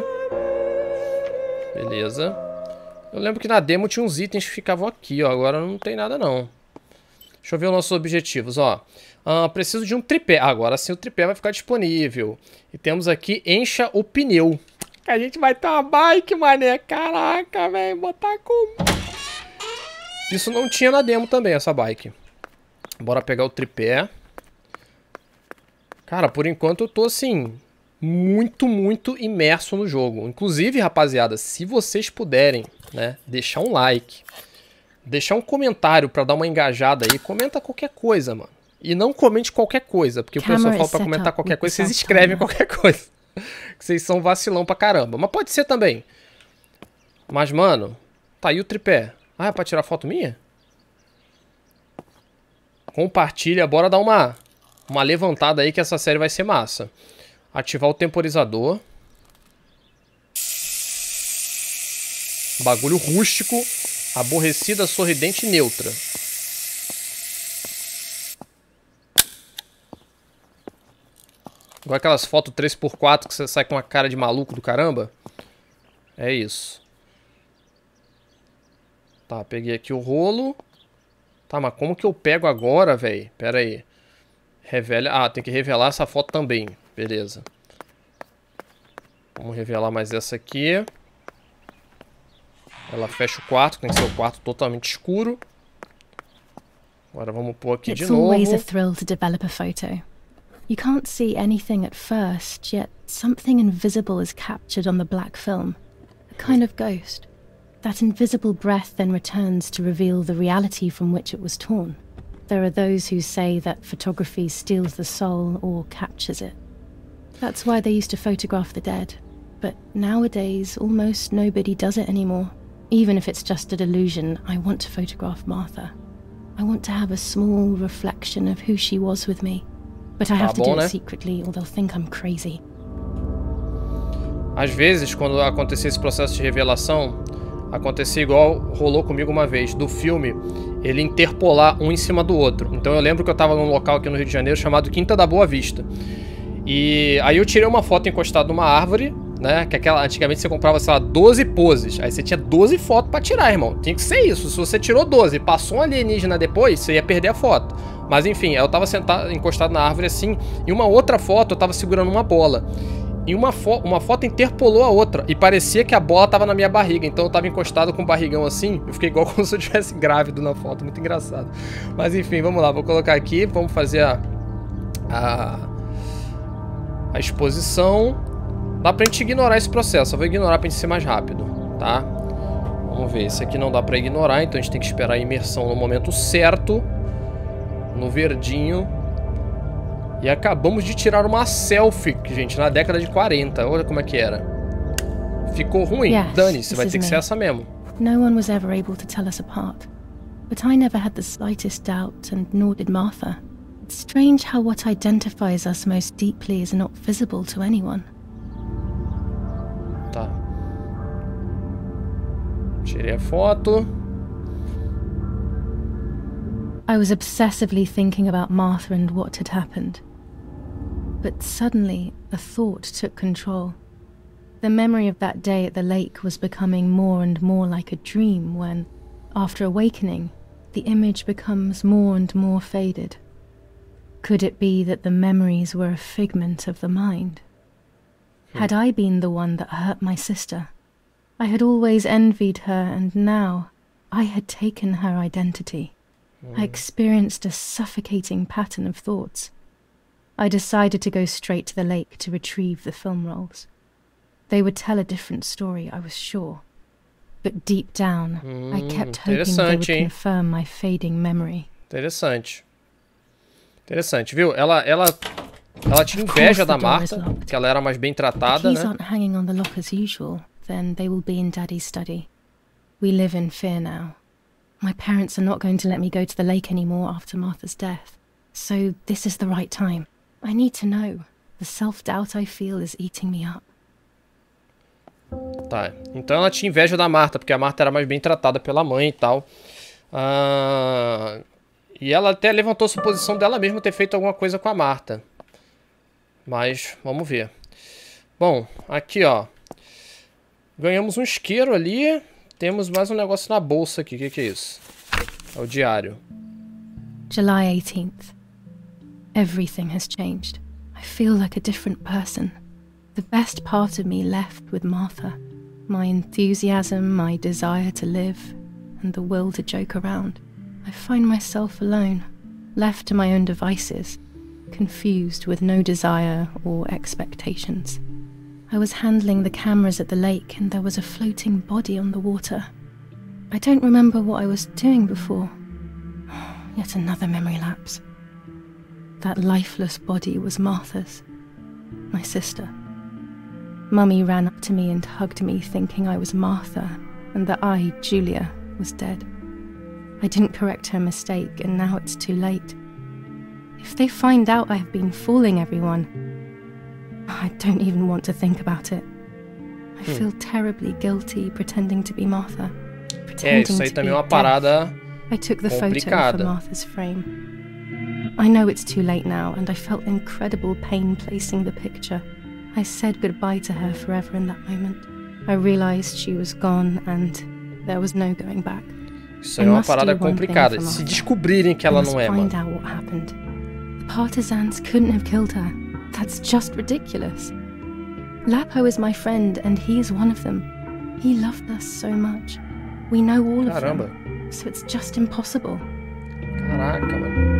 Beleza. Eu lembro que na demo tinha uns itens que ficavam aqui, ó. Agora não tem nada, não. Deixa eu ver os nossos objetivos, ó. Preciso de um tripé. Agora sim o tripé vai ficar disponível. E temos aqui, encha o pneu. A gente vai ter uma bike, mané. Caraca, velho. Botar como? Isso não tinha na demo também, essa bike. Bora pegar o tripé. Cara, por enquanto eu tô assim... muito imerso no jogo. Inclusive, rapaziada, se vocês puderem, né, deixar um like, deixar um comentário pra dar uma engajada aí, comenta qualquer coisa, mano. E não comente qualquer coisa, porque o pessoal fala pra comentar qualquer coisa, vocês escrevem qualquer coisa. Vocês são vacilão pra caramba. Mas pode ser também. Mas, mano, tá aí o tripé. Ah, é pra tirar foto minha? Compartilha, bora dar uma levantada aí que essa série vai ser massa. Ativar o temporizador. Bagulho rústico. Aborrecida, sorridente e neutra. Igual aquelas fotos 3x4 que você sai com uma cara de maluco do caramba. É isso. Tá, peguei aqui o rolo. Tá, mas como que eu pego agora, velho? Pera aí. Revela... Ah, tem que revelar essa foto também. Beleza. Vamos revelar mais essa aqui. Ela fecha o quarto, tem que ser o quarto totalmente escuro. Agora vamos pôr aqui de novo. It's always a thrill to develop a photo. You can't see anything at first, yet something invisible is captured on the black film. A kind of ghost. That invisible breath then returns to reveal the reality from which it was torn. There are those who say that photography steals the soul or captures it. That's why they used to photograph the dead. But nowadays, almost nobody does it anymore. Even if it's just a delusion, I want to photograph Martha. I want to have a small reflection of who she was with me. But I have to do it secretly or they'll think I'm crazy. Às vezes, quando acontecia esse processo de revelação, acontecia igual rolou comigo uma vez, do filme, ele interpolar um em cima do outro. Então eu lembro que eu tava num local aqui no Rio de Janeiro chamado Quinta da Boa Vista. E aí eu tirei uma foto encostada numa árvore, né? Que aquela, antigamente você comprava, sei lá, 12 poses. Aí você tinha 12 fotos pra tirar, irmão. Tinha que ser isso. Se você tirou 12 e passou um alienígena depois, você ia perder a foto. Mas enfim, eu tava sentado, encostado na árvore assim, e uma outra foto eu tava segurando uma bola. E uma foto interpolou a outra. E parecia que a bola tava na minha barriga. Então eu tava encostado com o barrigão assim. Eu fiquei igual como se eu estivesse grávido na foto. Muito engraçado. Mas enfim, vamos lá. Vou colocar aqui. Vamos fazer a exposição. Dá pra gente ignorar esse processo. Eu vou ignorar pra gente ser mais rápido, tá? Vamos ver. Esse aqui não dá pra ignorar. Então a gente tem que esperar a imersão no momento certo. No verdinho. E acabamos de tirar uma selfie, gente, na década de 40. Olha como é que era. Ficou ruim? Yes, Dane-se, vai ter que ser essa mesmo. No one was ever able to tell us apart. But I never had the slightest doubt, and nor did Martha. It's strange how what identifies us most deeply is not visible to anyone. Tá. Tirei a foto. I was obsessively thinking about Martha and what had happened. But suddenly, a thought took control. The memory of that day at the lake was becoming more and more like a dream when, after awakening, the image becomes more and more faded. Could it be that the memories were a figment of the mind? Had I been the one that hurt my sister? I had always envied her, and now I had taken her identity. I experienced a suffocating pattern of thoughts. I decided to go straight to the lake to retrieve the film rolls. They would tell a different story, I was sure. But deep down, I kept hoping they would confirm my fading memory. Interessante. Interessante, viu? Ela tinha inveja da Martha, que ela era mais bem tratada, né? If the keys aren't hanging on the lock as usual, then they will be in Daddy's study. We live in fear now. My parents are not going to let me go to the lake anymore after Martha's death. So this is the right time. I need to know. The self-doubt I feel is eating me up. Tá, então ela tinha inveja da Martha, porque a Martha era mais bem tratada pela mãe e tal. E ela até levantou a suposição dela mesma ter feito alguma coisa com a Martha. Mas, vamos ver. Bom, aqui ó. Ganhamos um isqueiro ali. Temos mais um negócio na bolsa aqui. O que é isso? É o diário. July 18th. Everything has changed. I feel like a different person. The best part of me left with Martha. My enthusiasm, my desire to live, and the will to joke around. I find myself alone, left to my own devices, confused with no desire or expectations. I was handling the cameras at the lake and there was a floating body on the water. I don't remember what I was doing before. Yet another memory lapse. That lifeless body was Martha's, my sister. Mummy ran up to me and hugged me thinking I was Martha and that I, Julia, was dead. I didn't correct her mistake and now it's too late. If they find out I have been fooling everyone, I don't even want to think about it. I feel terribly guilty pretending to be Martha. Isso aí também é uma parada I took the complicada. photo for Martha's frame. I know it's too late now, and I felt incredible pain placing the picture. I said goodbye to her forever in that moment. I realized she was gone, and there was no going back. Isso aí é uma parada complicada. Se descobrirem que ela não é, mano. Find out what happened. The partisans couldn't have killed her. That's just ridiculous. Lapo is my friend, and he is one of them. He loved us so much. We know all of them. So it's just impossible. Caraca, mano.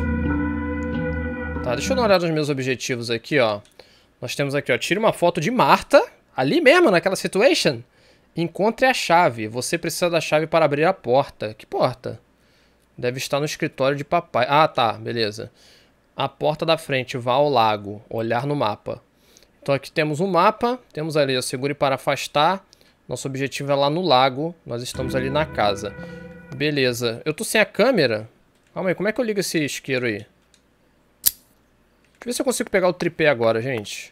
Tá, deixa eu dar uma olhada nos meus objetivos aqui, ó. Nós temos aqui, ó. Tire uma foto de Martha. Ali mesmo, naquela situation. Encontre a chave. Você precisa da chave para abrir a porta. Que porta? Deve estar no escritório de papai. Ah, tá. Beleza. A porta da frente. Vá ao lago. Olhar no mapa. Então aqui temos um mapa. Temos ali, ó, segure para afastar. Nosso objetivo é lá no lago. Nós estamos ali na casa. Beleza. Eu tô sem a câmera. Calma aí. Como é que eu ligo esse isqueiro aí? Deixa eu ver se eu consigo pegar o tripé agora, gente.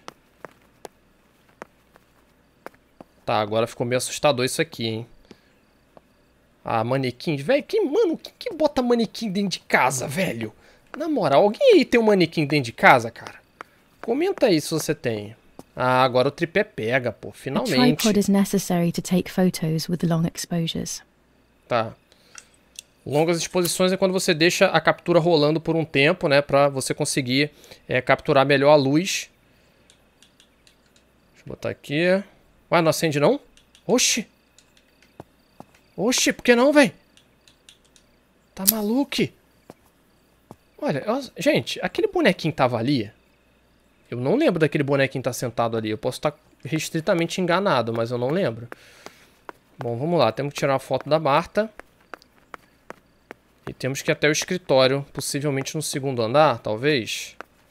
Tá, agora ficou meio assustador isso aqui, hein? Ah, manequim. Velho, mano, quem que bota manequim dentro de casa, velho? Na moral, alguém aí tem um manequim dentro de casa, cara? Comenta aí se você tem. Ah, agora o tripé pega, pô. Finalmente. A tripod is necessary to take photos with long exposures. Tá. Longas exposições é quando você deixa a captura rolando por um tempo, né? Pra você conseguir capturar melhor a luz. Deixa eu botar aqui. Ué, não acende não? Oxi. Oxi, por que não, velho? Tá maluco? Olha, gente, aquele bonequinho tava ali. Eu não lembro daquele bonequinho tá sentado ali. Eu posso estar restritamente enganado, mas eu não lembro. Bom, vamos lá. Temos que tirar a foto da Marta. E temos que ir até o escritório. Possivelmente no segundo andar, talvez.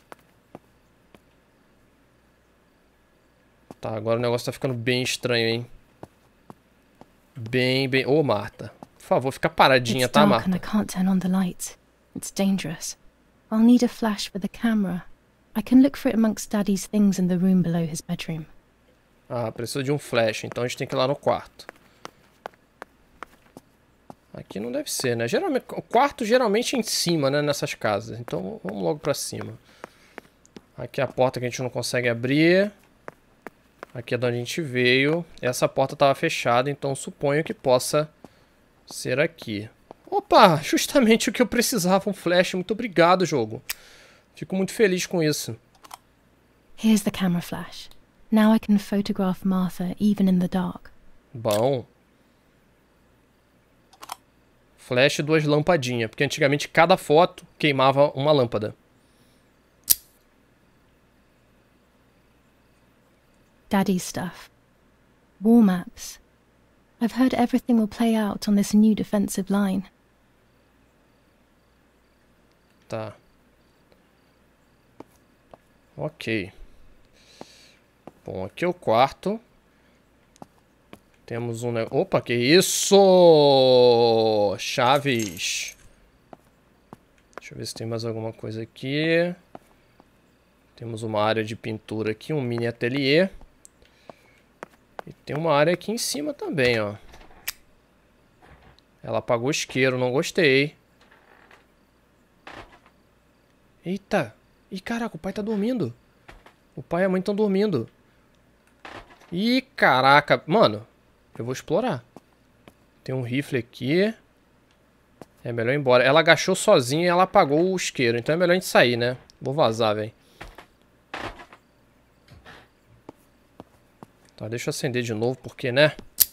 Tá, agora o negócio tá ficando bem estranho, hein? Bem... Ô, Marta. Por favor, fica paradinha, tá, Marta? I can't turn on the light. It's dangerous. I'll need a flash for the camera. I can look for it amongst Daddy's things in the room below his bedroom. Ah, precisa de um flash, então a gente tem que ir lá no quarto. Aqui não deve ser, né? Geralmente, o quarto geralmente é em cima, né? Nessas casas. Então vamos logo pra cima. Aqui é a porta que a gente não consegue abrir. Aqui é de onde a gente veio. Essa porta estava fechada, então suponho que possa ser aqui. Opa, justamente o que eu precisava, um flash. Muito obrigado, jogo. Fico muito feliz com isso. Here's the camera flash. Now I can photograph Martha even in the dark. Bom. Flash e 2 lampadinhas, porque antigamente cada foto queimava uma lâmpada. Daddy's stuff. War maps. I've heard everything will play out on this new defensive line. Tá. Ok. Bom, aqui é o quarto. Temos um... Opa, que isso? Chaves. Deixa eu ver se tem mais alguma coisa aqui. Temos uma área de pintura aqui, um mini ateliê. E tem uma área aqui em cima também, ó. Ela apagou o isqueiro, não gostei. Eita. Ih, caraca, o pai tá dormindo. O pai e a mãe estão dormindo. Ih, caraca. Mano, eu vou explorar. Tem um rifle aqui. É melhor ir embora. Ela agachou sozinha e ela apagou o isqueiro. Então é melhor a gente sair, né? Vou vazar, velho. Tá, deixa eu acender de novo, porque, né?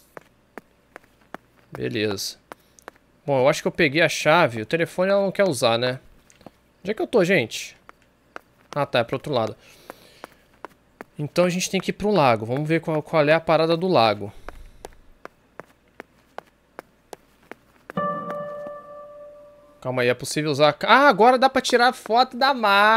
Beleza. Bom, eu acho que eu peguei a chave. O telefone ela não quer usar, né? Onde é que eu tô, gente? Ah, tá, é pro outro lado. Então a gente tem que ir pro lago. Vamos ver qual é a parada do lago. Calma aí, é possível usar... Ah, agora dá pra tirar foto da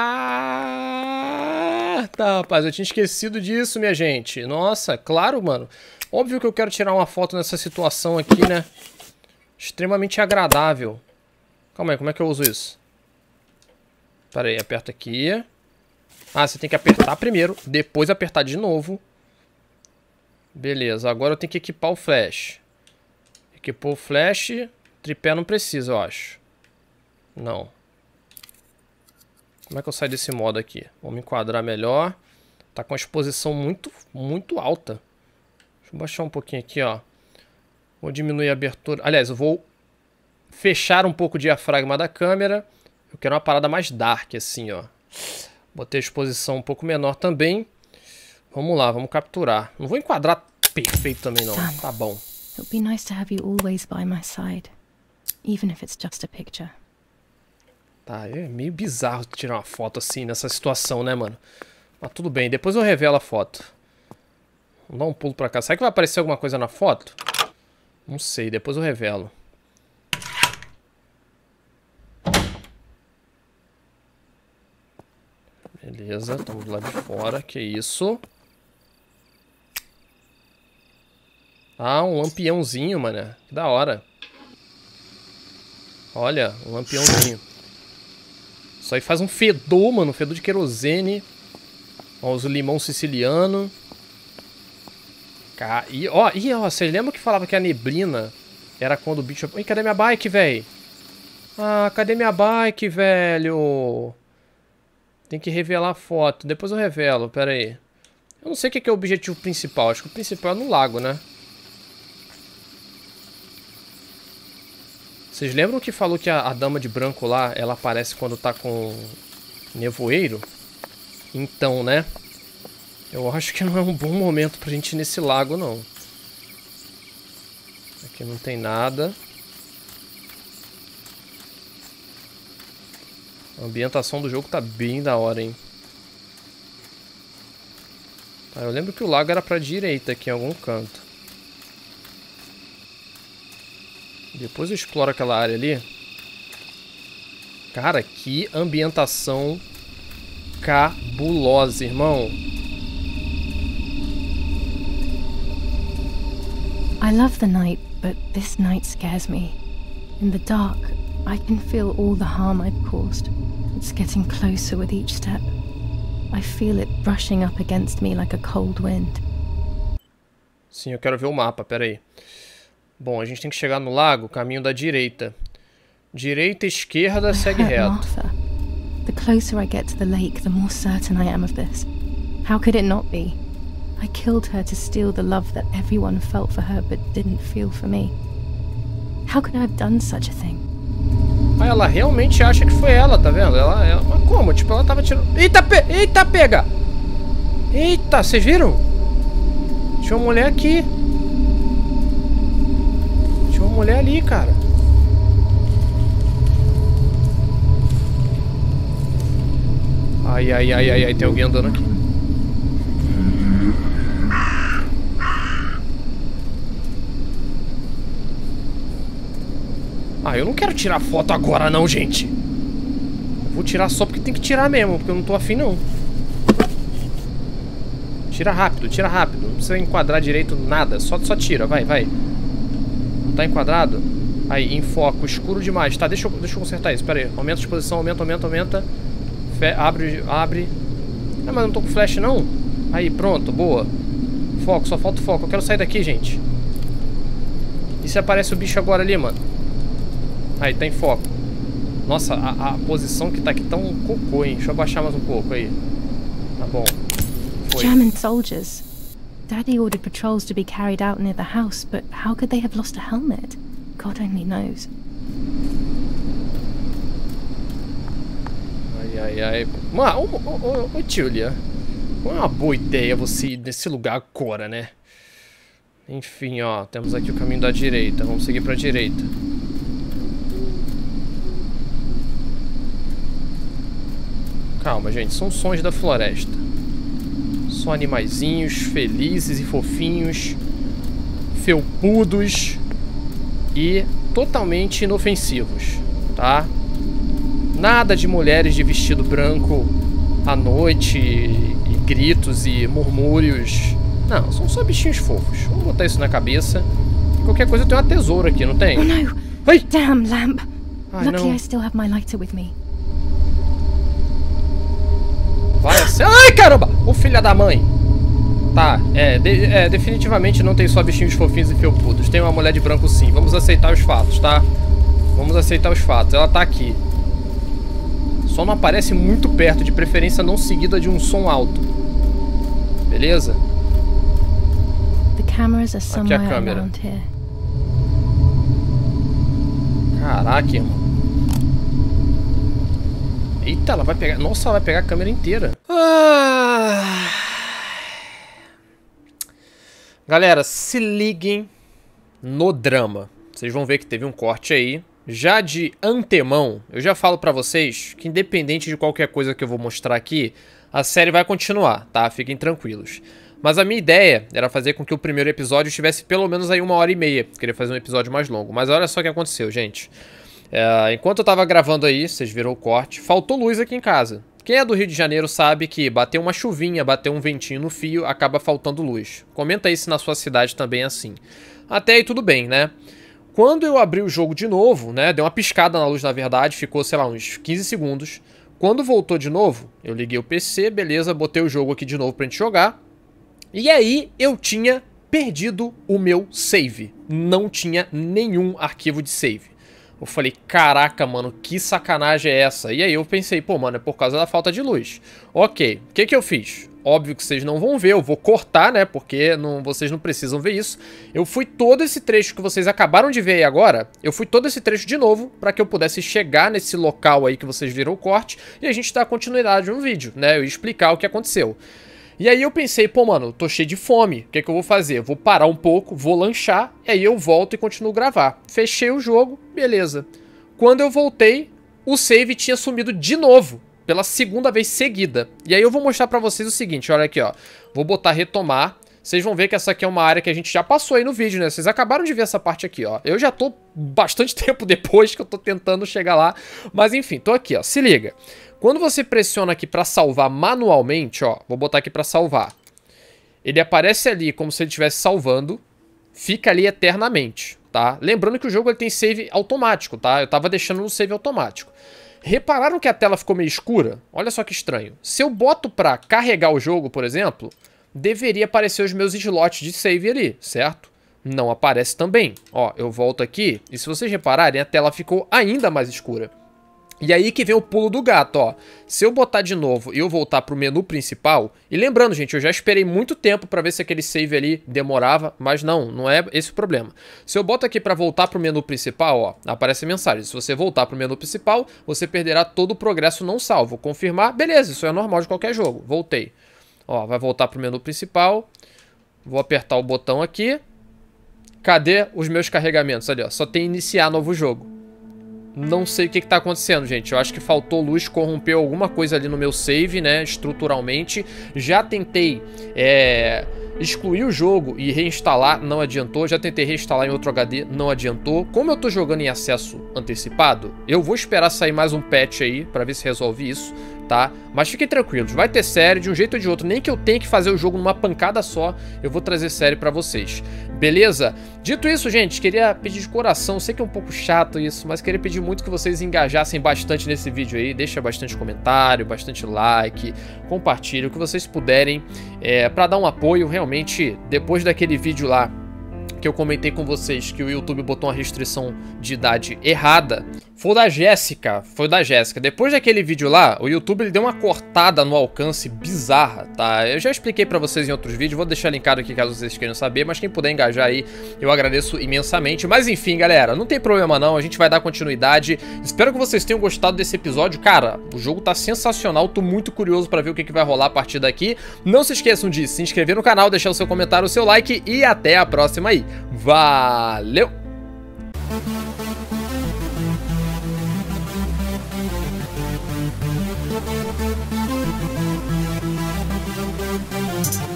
Marta, rapaz. Eu tinha esquecido disso, minha gente. Nossa, claro, mano. Óbvio que eu quero tirar uma foto nessa situação aqui, né? Extremamente agradável. Calma aí, como é que eu uso isso? Pera aí, aperta aqui. Ah, você tem que apertar primeiro, depois apertar de novo. Beleza, agora eu tenho que equipar o flash. Equipou o flash. Tripé não precisa, eu acho. Não. Como é que eu saio desse modo aqui? Vamos enquadrar melhor. Tá com a exposição muito alta. Deixa eu baixar um pouquinho aqui, ó. Vou diminuir a abertura. Aliás, eu vou fechar um pouco o diafragma da câmera. Eu quero uma parada mais dark, assim, ó. Botei a exposição um pouco menor também. Vamos lá, vamos capturar. Não vou enquadrar perfeito também, não. Tá bom. It'll be nice to have you always by my side, even if it's just a picture. Tá, é meio bizarro tirar uma foto assim nessa situação, né, mano? Mas tudo bem, depois eu revelo a foto. Vamos dar um pulo pra cá. Será que vai aparecer alguma coisa na foto? Não sei, depois eu revelo. Beleza, estamos lá de fora. Que isso? Ah, um lampiãozinho, mané. Que da hora. Olha, um lampiãozinho. Isso aí faz um fedor, mano. Um fedor de querosene. Ó, os limão siciliano. E ó, vocês lembram que falava que a neblina era quando o bicho... Ih, cadê minha bike, velho? Ah, cadê minha bike, velho? Tem que revelar a foto. Depois eu revelo, pera aí. Eu não sei o que é o objetivo principal. Acho que o principal é no lago, né? Vocês lembram que falou que a dama de branco lá, ela aparece quando tá com nevoeiro? Então, né? Eu acho que não é um bom momento pra gente ir nesse lago, não. Aqui não tem nada. A ambientação do jogo tá bem da hora, hein? Tá, eu lembro que o lago era pra direita aqui em algum canto. Depois eu exploro aquela área ali. Cara, que ambientação cabulosa, irmão. I love the night, but this night scares me. In the dark, I can feel all the harm I've caused. It's getting closer with each step. I feel it brushing up against me like a cold wind. Sim, eu quero ver o mapa, peraí. Bom, a gente tem que chegar no lago, caminho da direita. Direita, esquerda, segue reto. Martha. The closer I get to the lake, the more certain I am of this. How could it not be? I killed her to steal the love that everyone felt for her but didn't feel for me. How could I have done such a thing? Ah, ela realmente acha que foi ela, tá vendo? Mas como? Tipo, ela tava tirando... Eita, eita, pega! Eita, vocês viram? Tinha uma mulher aqui. Tinha uma mulher ali, cara. Ai, ai, ai, ai, ai, tem alguém andando aqui. Ah, eu não quero tirar foto agora não, gente. Eu vou tirar só porque tem que tirar mesmo, porque eu não tô afim não. Tira rápido, tira rápido. Não precisa enquadrar direito nada, só tira, vai, vai. Não tá enquadrado? Aí, em foco, escuro demais. Tá, deixa eu consertar isso, pera aí. Aumenta a exposição, aumenta. Abre. Ah, mas não tô com flash não? Aí, pronto, boa. Foco, só falta o foco. Eu quero sair daqui, gente. E se aparece o bicho agora ali, mano? Aí, tá em foco. Nossa, a posição que tá aqui tá um cocô, hein? Deixa eu abaixar mais um pouco aí. Tá bom. Foi. German soldiers. Daddy ordered patrols to be carried out near the house, but how could they have lost a helmet? God only knows. Ai. Ô, Julia. Não é uma boa ideia você ir nesse lugar agora, né? Enfim, ó. Temos aqui o caminho da direita. Vamos seguir pra direita. Calma, gente. São sons da floresta. São animaizinhos felizes e fofinhos. Felpudos. E totalmente inofensivos, tá? Nada de mulheres de vestido branco à noite e gritos e murmúrios. Não, são só bichinhos fofos. Vamos botar isso na cabeça. Qualquer coisa eu tenho uma tesoura aqui, não tem? Oh no! Ai! Damn lamp! Ai, Luckily não. I still have my lighter with me. Vai assim. Ai, caramba! Ô filha da mãe! Tá, definitivamente não tem só bichinhos fofinhos e felpudos. Tem uma mulher de branco sim. Vamos aceitar os fatos, tá? Vamos aceitar os fatos. Ela tá aqui. Só não aparece muito perto, de preferência não seguida de um som alto. Beleza? The cameras are Aqui somewhere a câmera. around here. Caraca, irmão. Eita, ela vai pegar... Nossa, ela vai pegar a câmera inteira. Galera, se liguem no drama. Vocês vão ver que teve um corte aí. Já de antemão, eu já falo pra vocês que independente de qualquer coisa que eu vou mostrar aqui, a série vai continuar, tá? Fiquem tranquilos. Mas a minha ideia era fazer com que o primeiro episódio tivesse pelo menos aí 1h30. Queria fazer um episódio mais longo. Mas olha só o que aconteceu, gente. Enquanto eu tava gravando aí, vocês viram o corte, faltou luz aqui em casa. Quem é do Rio de Janeiro sabe que bater uma chuvinha, bater um ventinho no fio, acaba faltando luz. Comenta aí se na sua cidade também é assim. Até aí tudo bem, né? Quando eu abri o jogo de novo, né? Deu uma piscada na luz, na verdade, ficou, sei lá, uns 15 segundos. Quando voltou de novo, eu liguei o PC, beleza, botei o jogo aqui de novo pra gente jogar. E aí eu tinha perdido o meu save. Não tinha nenhum arquivo de save. Eu falei, caraca, mano, que sacanagem é essa? E aí eu pensei, pô, mano, é por causa da falta de luz. Ok, o que eu fiz? Óbvio que vocês não vão ver, eu vou cortar, né, porque vocês não precisam ver isso. Eu fui todo esse trecho que vocês acabaram de ver aí agora, eu fui todo esse trecho de novo, pra que eu pudesse chegar nesse local aí que vocês viram o corte, e a gente dar continuidade no vídeo, né, eu ia explicar o que aconteceu. E aí eu pensei, pô, mano, tô cheio de fome, o que eu vou fazer? Eu vou parar um pouco, vou lanchar, e aí eu volto e continuo a gravar. Fechei o jogo, beleza. Quando eu voltei, o save tinha sumido de novo, pela segunda vez seguida. E aí eu vou mostrar pra vocês o seguinte, olha aqui, ó. Vou botar retomar, vocês vão ver que essa aqui é uma área que a gente já passou aí no vídeo, né? Vocês acabaram de ver essa parte aqui, ó. Eu já tô bastante tempo depois que eu tô tentando chegar lá, mas enfim, tô aqui, ó, se liga. Quando você pressiona aqui pra salvar manualmente, ó, vou botar aqui pra salvar. Ele aparece ali como se ele estivesse salvando, fica ali eternamente, tá? Lembrando que o jogo ele tem save automático, tá? Eu tava deixando no save automático. Repararam que a tela ficou meio escura? Olha só que estranho. Se eu boto pra carregar o jogo, por exemplo, deveria aparecer os meus slots de save ali, certo? Não aparece também. Ó, eu volto aqui e se vocês repararem, a tela ficou ainda mais escura. E aí que vem o pulo do gato, ó. Se eu botar de novo e eu voltar pro menu principal... E lembrando, gente, eu já esperei muito tempo pra ver se aquele save ali demorava, mas não é esse o problema. Se eu boto aqui pra voltar pro menu principal, ó, aparece a mensagem. Se você voltar pro menu principal, você perderá todo o progresso não salvo. Confirmar, beleza, isso é normal de qualquer jogo. Voltei. Ó, vai voltar pro menu principal. Vou apertar o botão aqui. Cadê os meus carregamentos? Ali, ó, só tem iniciar novo jogo. Não sei o que tá acontecendo, gente. Eu acho que faltou luz, corrompeu alguma coisa ali no meu save, né? Estruturalmente. Já tentei excluir o jogo e reinstalar, não adiantou. Já tentei reinstalar em outro HD, não adiantou. Como eu tô jogando em acesso antecipado, eu vou esperar sair mais um patch aí pra ver se resolve isso, tá? Mas fiquem tranquilos, vai ter série de um jeito ou de outro. Nem que eu tenha que fazer o jogo numa pancada só, eu vou trazer série pra vocês. Beleza? Dito isso, gente, queria pedir de coração, sei que é um pouco chato isso, mas queria pedir muito que vocês engajassem bastante nesse vídeo aí, deixa bastante comentário, bastante like, compartilhe o que vocês puderem, pra dar um apoio. Realmente, depois daquele vídeo lá que eu comentei com vocês que o YouTube botou uma restrição de idade errada, foi da Jéssica, Depois daquele vídeo lá, o YouTube ele deu uma cortada no alcance bizarra, tá? Eu já expliquei pra vocês em outros vídeos, vou deixar linkado aqui caso vocês queiram saber, mas quem puder engajar aí, eu agradeço imensamente. Mas enfim, galera, não tem problema não, a gente vai dar continuidade. Espero que vocês tenham gostado desse episódio. Cara, o jogo tá sensacional, tô muito curioso pra ver o que vai rolar a partir daqui. Não se esqueçam de se inscrever no canal, deixar o seu comentário, o seu like e até a próxima aí. Valeu! Thank you.